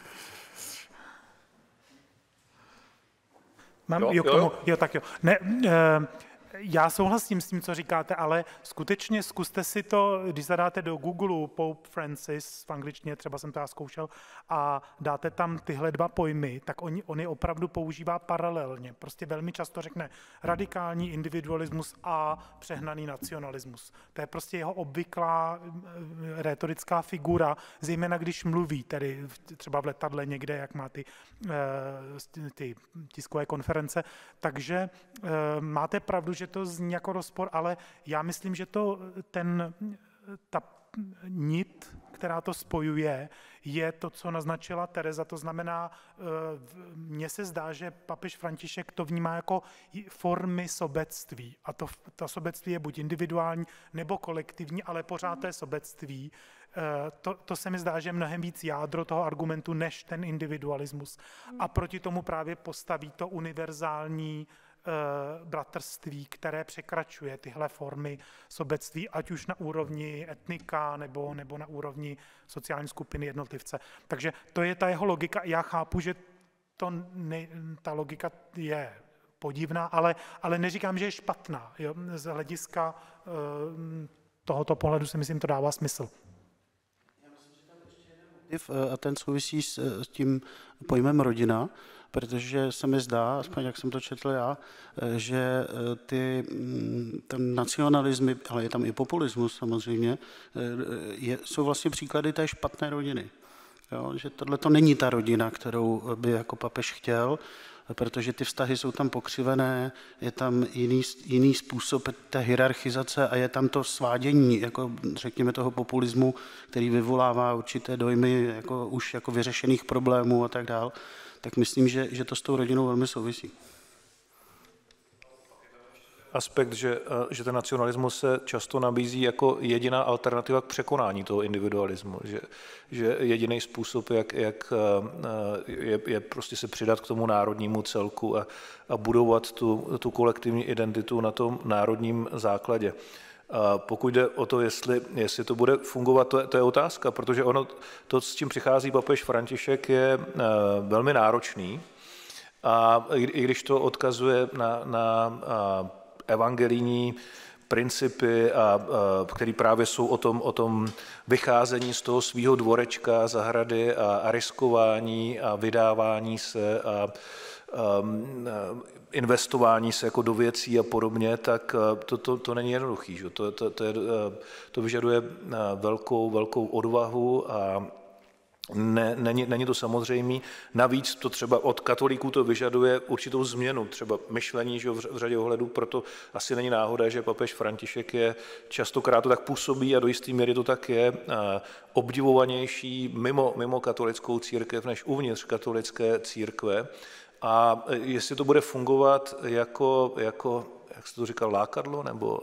Mám, jo, jo, jo, tomu, jo. jo, tak jo. Ne, uh, já souhlasím s tím, co říkáte, ale skutečně zkuste si to, když zadáte do Google Pope Francis, v angličtině třeba jsem to já zkoušel, a dáte tam tyhle dva pojmy, tak on, on je opravdu používá paralelně. Prostě velmi často řekne radikální individualismus a přehnaný nacionalismus. To je prostě jeho obvyklá rétorická figura, zejména když mluví, tedy třeba v letadle někde, jak má ty, ty tiskové konference. Takže máte pravdu, že to zní jako rozpor, ale já myslím, že to ten, ta nit, která to spojuje, je to, co naznačila Tereza. To znamená, mně se zdá, že papež František to vnímá jako formy sobectví. A to, to sobectví je buď individuální nebo kolektivní, ale pořád to je sobectví. to, to se mi zdá, že je mnohem víc jádro toho argumentu než ten individualismus. A proti tomu právě postaví to univerzální bratrství, které překračuje tyhle formy sobectví, ať už na úrovni etnika nebo, nebo na úrovni sociální skupiny jednotlivce. Takže to je ta jeho logika. Já chápu, že to ne, ta logika je podivná, ale, ale neříkám, že je špatná. Jo? Z hlediska uh, tohoto pohledu si myslím, to dává smysl. A ten souvisí s, s tím pojmem rodina, protože se mi zdá, aspoň jak jsem to četl já, že ty, ten nacionalismy, ale je tam i populismus samozřejmě, je, jsou vlastně příklady té špatné rodiny. Jo, že tohle to není ta rodina, kterou by jako papež chtěl, protože ty vztahy jsou tam pokřivené, je tam jiný, jiný způsob té hierarchizace a je tam to svádění, jako řekněme toho populismu, který vyvolává určité dojmy jako už jako vyřešených problémů a tak dál. Tak myslím, že, že to s tou rodinou velmi souvisí. Aspekt, že, že ten nacionalismus se často nabízí jako jediná alternativa k překonání toho individualismu, že, že jediný způsob, jak, jak je, je prostě se přidat k tomu národnímu celku a, a budovat tu, tu kolektivní identitu na tom národním základě. A pokud jde o to, jestli, jestli to bude fungovat, to je, to je otázka, protože ono, to, s čím přichází papež František, je velmi náročný. A i, i když to odkazuje na, na evangelijní principy, a, a, které právě jsou o tom, o tom vycházení z toho svého dvorečka, zahrady a, a riskování a vydávání se a, a, a investování se jako do věcí a podobně, tak to, to, to není jednoduchý. Že? To, to, to, je, to vyžaduje velkou, velkou odvahu a Ne, není, není to samozřejmé. Navíc to třeba od katolíků to vyžaduje určitou změnu, třeba myšlení, že v řadě ohledů, proto asi není náhoda, že papež František je častokrát to tak působí a do jisté míry to tak je obdivovanější mimo, mimo katolickou církev než uvnitř katolické církve. A jestli to bude fungovat jako, jako jak se to říká, lákadlo, nebo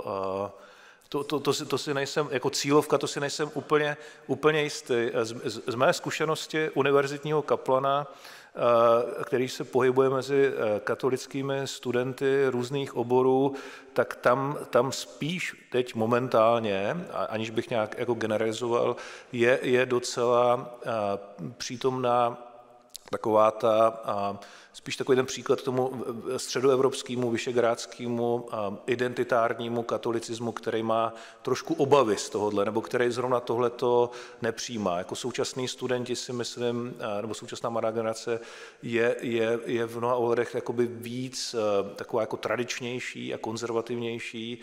To, to, to, si, to si nejsem, jako cílovka, to si nejsem úplně, úplně jistý. Z, z, z mé zkušenosti univerzitního kaplana, který se pohybuje mezi katolickými studenty různých oborů, tak tam, tam spíš teď momentálně, aniž bych nějak jako generalizoval, je, je docela přítomná taková ta, spíš takový ten příklad k tomu středoevropskému, vyšegrádskému, identitárnímu katolicismu, který má trošku obavy z tohohle, nebo který zrovna tohleto nepřijímá. Jako současní studenti si myslím, nebo současná mladá generace je, je, je v mnoha ohledech jakoby víc taková jako tradičnější a konzervativnější.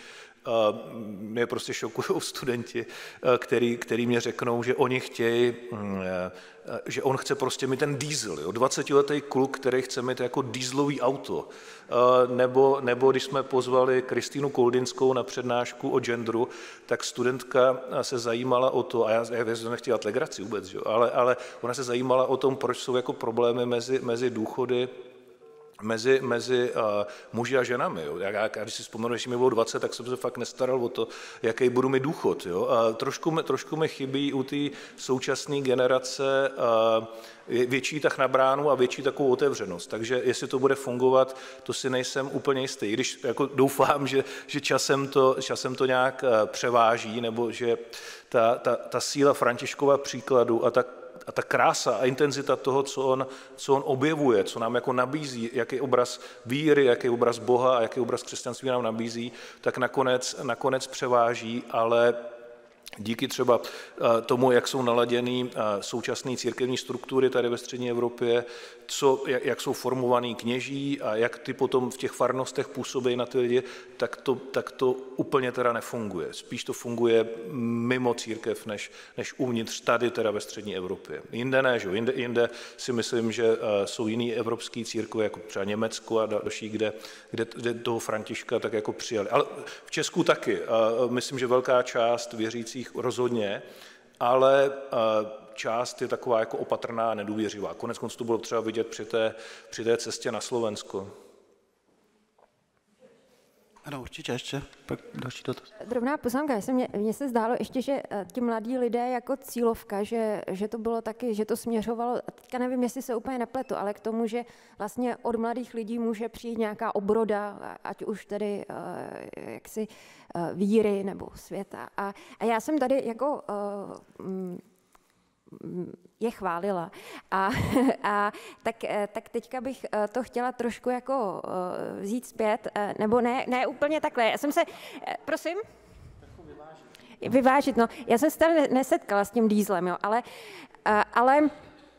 Mě prostě šokují studenti, který, který mě řeknou, že oni chtějí, že on chce prostě mít ten diesel, jo? dvacetiletý kluk, který chce mít jako dieselový auto. Nebo, nebo když jsme pozvali Kristýnu Koldinskou na přednášku o genderu, tak studentka se zajímala o to, a já, já jsem nechtěla dělat legraci vůbec, jo? Ale, ale ona se zajímala o tom, proč jsou jako problémy mezi, mezi důchody, mezi, mezi uh, muži a ženami. Jo. Já, já, když si vzpomenu, když mi bylo dvacet, tak jsem se fakt nestaral o to, jaký budu mít důchod. Jo. A trošku, mi, trošku mi chybí u té současné generace uh, větší tah na bránu a větší takovou otevřenost. Takže jestli to bude fungovat, to si nejsem úplně jistý. I když jako doufám, že, že časem, to, časem to nějak uh, převáží, nebo že ta, ta, ta síla Františkova příkladu a ta A ta krása a intenzita toho, co on, co on objevuje, co nám jako nabízí, jaký obraz víry, jaký obraz Boha a jaký obraz křesťanství nám nabízí, tak nakonec, nakonec převáží, ale díky třeba tomu, jak jsou naladěny současné církevní struktury tady ve střední Evropě, co, jak jsou formovaný kněží a jak ty potom v těch farnostech působí na ty lidi, tak to, tak to úplně teda nefunguje. Spíš to funguje mimo církev, než, než uvnitř tady teda ve střední Evropě. Jinde ne, že? Jinde, jinde si myslím, že jsou jiné evropské církve, jako třeba Německo a další, kde, kde, kde toho Františka tak jako přijali. Ale v Česku taky. Myslím, že velká část věřících rozhodně, ale část je taková jako opatrná a nedůvěřivá. Konec konců to bylo třeba vidět při té, při té cestě na Slovensko. Ano, určitě ještě, pak další dotaz. Drobná poznámka, mně, mně se zdálo ještě, že ti mladí lidé jako cílovka, že, že to bylo taky, že to směřovalo, teďka nevím, jestli se úplně nepletu, ale k tomu, že vlastně od mladých lidí může přijít nějaká obroda, ať už tedy uh, jaksi uh, víry nebo světa. A, a já jsem tady jako uh, je chválila. A, a tak, tak teďka bych to chtěla trošku jako vzít zpět, nebo ne, ne úplně takhle. Já jsem se, prosím? Vyvážit. Vyvážit, no. Já jsem se tady nesetkala s tím dýzlem, jo, ale, ale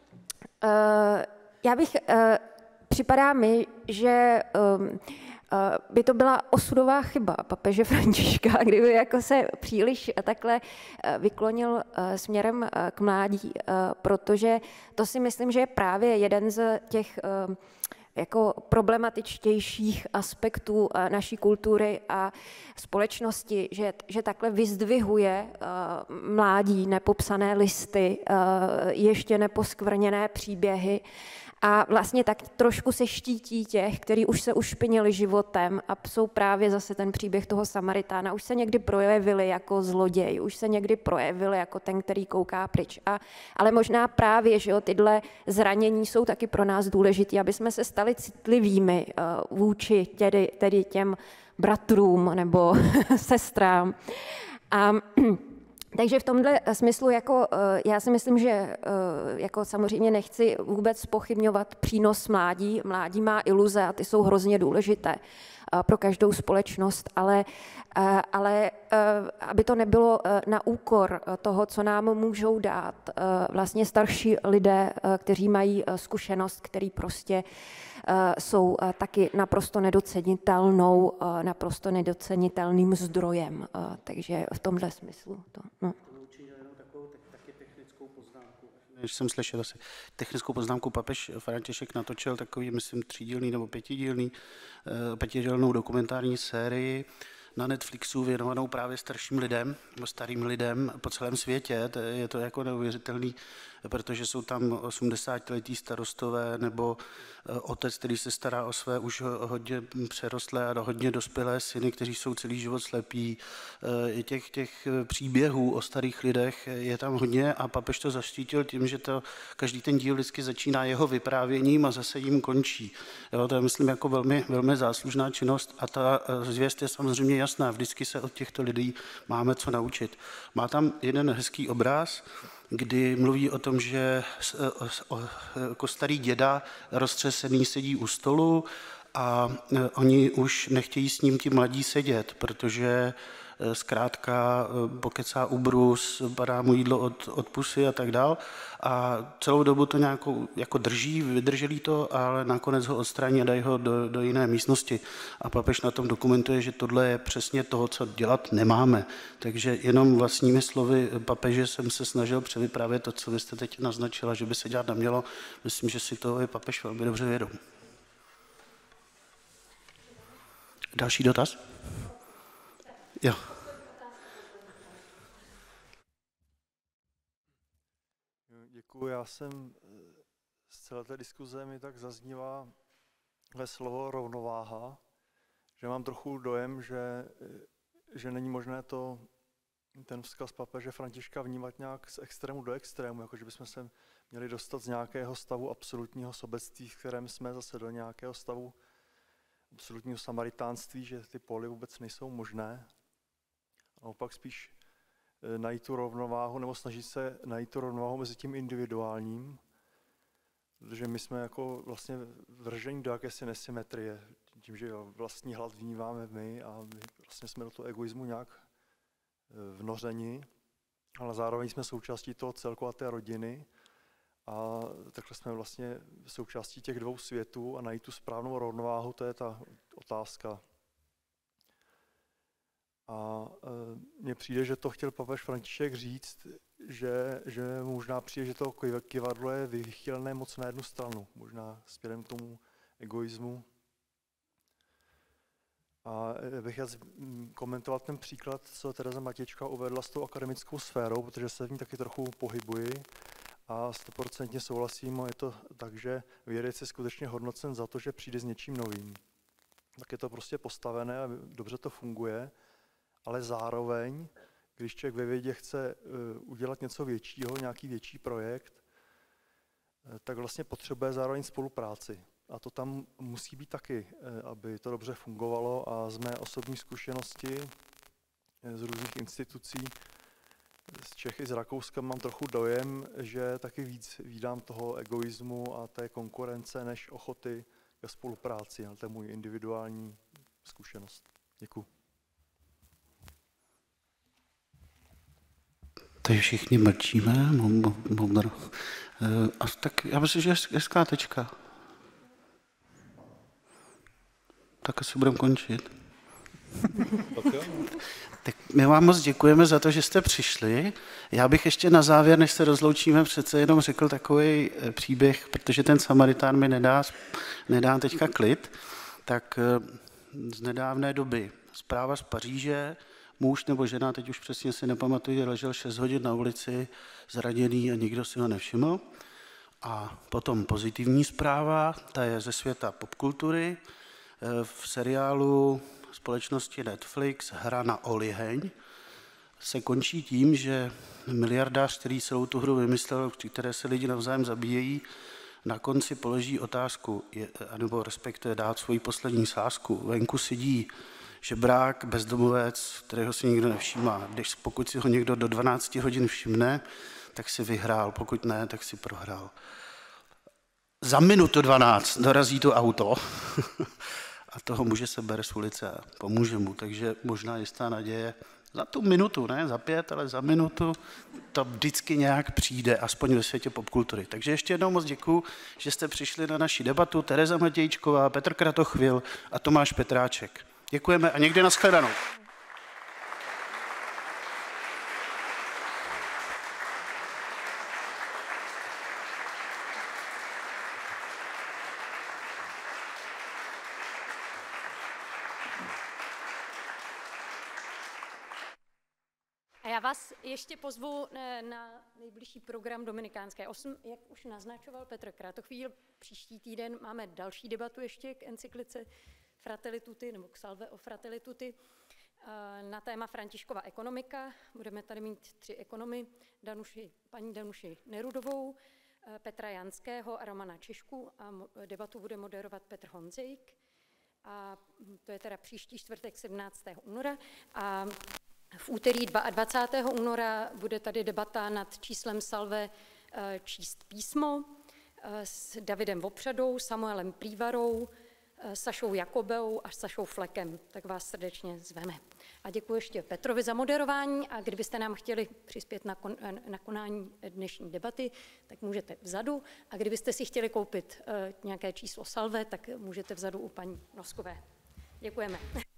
já bych, připadá mi, že by to byla osudová chyba papeže Františka, kdyby jako se příliš takhle vyklonil směrem k mládí, protože to si myslím, že je právě jeden z těch jako problematičtějších aspektů naší kultury a společnosti, že, že takhle vyzdvihuje mládí nepopsané listy, ještě neposkvrněné příběhy, a vlastně tak trošku se štítí těch, kteří už se ušpinili životem a jsou právě zase ten příběh toho Samaritána. Už se někdy projevili jako zloděj, už se někdy projevili jako ten, který kouká pryč. A, ale možná právě, že jo, tyhle zranění jsou taky pro nás důležitý, aby jsme se stali citlivými uh, vůči tedy, tedy těm bratrům nebo sestrám. A takže v tomhle smyslu jako, já si myslím, že jako samozřejmě nechci vůbec zpochybňovat přínos mládí. Mládí má iluze a ty jsou hrozně důležité pro každou společnost, ale, ale aby to nebylo na úkor toho, co nám můžou dát vlastně starší lidé, kteří mají zkušenost, který prostě jsou taky naprosto nedocenitelnou, naprosto nedocenitelným zdrojem. Takže v tomhle smyslu to. No. Když jsem slyšel asi technickou poznámku, papež František natočil takový, myslím, třídílný nebo pětidílný, pětidílnou dokumentární sérii na Netflixu věnovanou právě starším lidem, nebo starým lidem po celém světě. Je to jako neuvěřitelný, protože jsou tam osmdesátiletí starostové nebo otec, který se stará o své už hodně přerostlé a hodně dospělé syny, kteří jsou celý život slepí. Těch, těch příběhů o starých lidech je tam hodně a papež to zaštítil tím, že to každý ten díl vždycky začíná jeho vyprávěním a zase jim končí. Jo, to je, myslím, jako velmi, velmi záslužná činnost a ta zvěst je samozřejmě jasná. Vždycky se od těchto lidí máme co naučit. Má tam jeden hezký obraz, kdy mluví o tom, že jako starý děda roztřesený sedí u stolu a oni už nechtějí s ním ti mladí sedět, protože zkrátka pokecá ubrus, padá mu jídlo od, od pusy a tak dál. A celou dobu to nějakou jako drží, vydrželí to, ale nakonec ho odstraní a dají ho do, do jiné místnosti. A papež na tom dokumentuje, že tohle je přesně toho, co dělat nemáme. Takže jenom vlastními slovy papeže jsem se snažil převyprávět to, co vy jste teď naznačila, že by se dělat nemělo. Myslím, že si to je papež velmi dobře vědom. Další dotaz? Jo. Děkuji, já jsem z celé té diskuze mi tak zaznívá ve slovo rovnováha, že mám trochu dojem, že, že není možné to, ten vzkaz papeže Františka vnímat nějak z extrému do extrému, jako že bychom se měli dostat z nějakého stavu absolutního sobectví, v kterém jsme zase do nějakého stavu absolutního samaritánství, že ty póly vůbec nejsou možné. A opak spíš najít tu rovnováhu, nebo snažit se najít tu rovnováhu mezi tím individuálním, protože my jsme jako vlastně vržení do jakési nesymetrie, tím, že vlastní hlad vnímáme my a my vlastně jsme do toho egoismu nějak vnořeni, ale zároveň jsme součástí toho celku a té rodiny a takhle jsme vlastně součástí těch dvou světů a najít tu správnou rovnováhu, to je ta otázka. A mně přijde, že to chtěl papež František říct, že, že možná přijde, že to kyvadlo je vychylné moc na jednu stranu, možná směrem k tomu egoismu. A bych chtěl komentovat ten příklad, co Tereza Matěčka uvedla s tou akademickou sférou, protože se v ní taky trochu pohybuji a stoprocentně souhlasím, je to tak, že vědec je skutečně hodnocen za to, že přijde s něčím novým. tak je to prostě postavené a dobře to funguje, ale zároveň, když člověk ve vědě chce udělat něco většího, nějaký větší projekt, tak vlastně potřebuje zároveň spolupráci. A to tam musí být taky, aby to dobře fungovalo. A z mé osobní zkušenosti z různých institucí, z Čech i z Rakouska mám trochu dojem, že taky víc vídám toho egoismu a té konkurence, než ochoty ke spolupráci. Ale to je můj individuální zkušenost. Děkuji. Tady všichni mlčíme, moudr. A tak já myslím, že je hezká tečka. Tak asi budeme končit. Tak my vám moc děkujeme za to, že jste přišli. Já bych ještě na závěr, než se rozloučíme, přece jenom řekl takový příběh, protože ten Samaritán mi nedá, nedá teďka klid. Tak z nedávné doby zpráva z Paříže, muž nebo žena, teď už přesně si nepamatuji, ležel šest hodin na ulici, zraněný a nikdo si ho nevšiml. A potom pozitivní zpráva, ta je ze světa popkultury. V seriálu společnosti Netflix Hra na oliheň se končí tím, že miliardář, který celou tu hru vymyslel, při které se lidi navzájem zabíjejí, na konci položí otázku, nebo respektive dát svoji poslední sázku. Venku sedí žebrák, bezdomovec, kterého si nikdo nevšímá. Když pokud si ho někdo do dvanácti hodin všimne, tak si vyhrál, pokud ne, tak si prohrál. Za minutu dvanáct dorazí to auto a toho muže se bere z ulice a pomůže mu. Takže možná jistá naděje za tu minutu, ne za pět, ale za minutu to vždycky nějak přijde, aspoň ve světě popkultury. Takže ještě jednou moc děkuju, že jste přišli na naši debatu. Tereza Matějčková, Petr Kratochvil a Tomáš Petráček. Děkujeme a někde nashledanou. Já vás ještě pozvu na nejbližší program Dominikánské osm. Jak už naznačoval Petr Kratochvíl, příští týden máme další debatu ještě k encyklice Fratelli Tutti, nebo k Salve o Fratelli Tutti, na téma Františkova ekonomika. Budeme tady mít tři ekonomy, Danuši, paní Danuši Nerudovou, Petra Janského a Romana Češku a debatu bude moderovat Petr Honzejk. A to je teda příští čtvrtek sedmnáctého února. A v úterý dvacátého druhého února bude tady debata nad číslem Salve číst písmo s Davidem Vopřadou, Samuelem Plívarou, Sašou Jakobou a Sašou Flekem. Tak vás srdečně zveme. A děkuji ještě Petrovi za moderování a kdybyste nám chtěli přispět na, kon, na konání dnešní debaty, tak můžete vzadu. A kdybyste si chtěli koupit nějaké číslo Salve, tak můžete vzadu u paní Noskové. Děkujeme.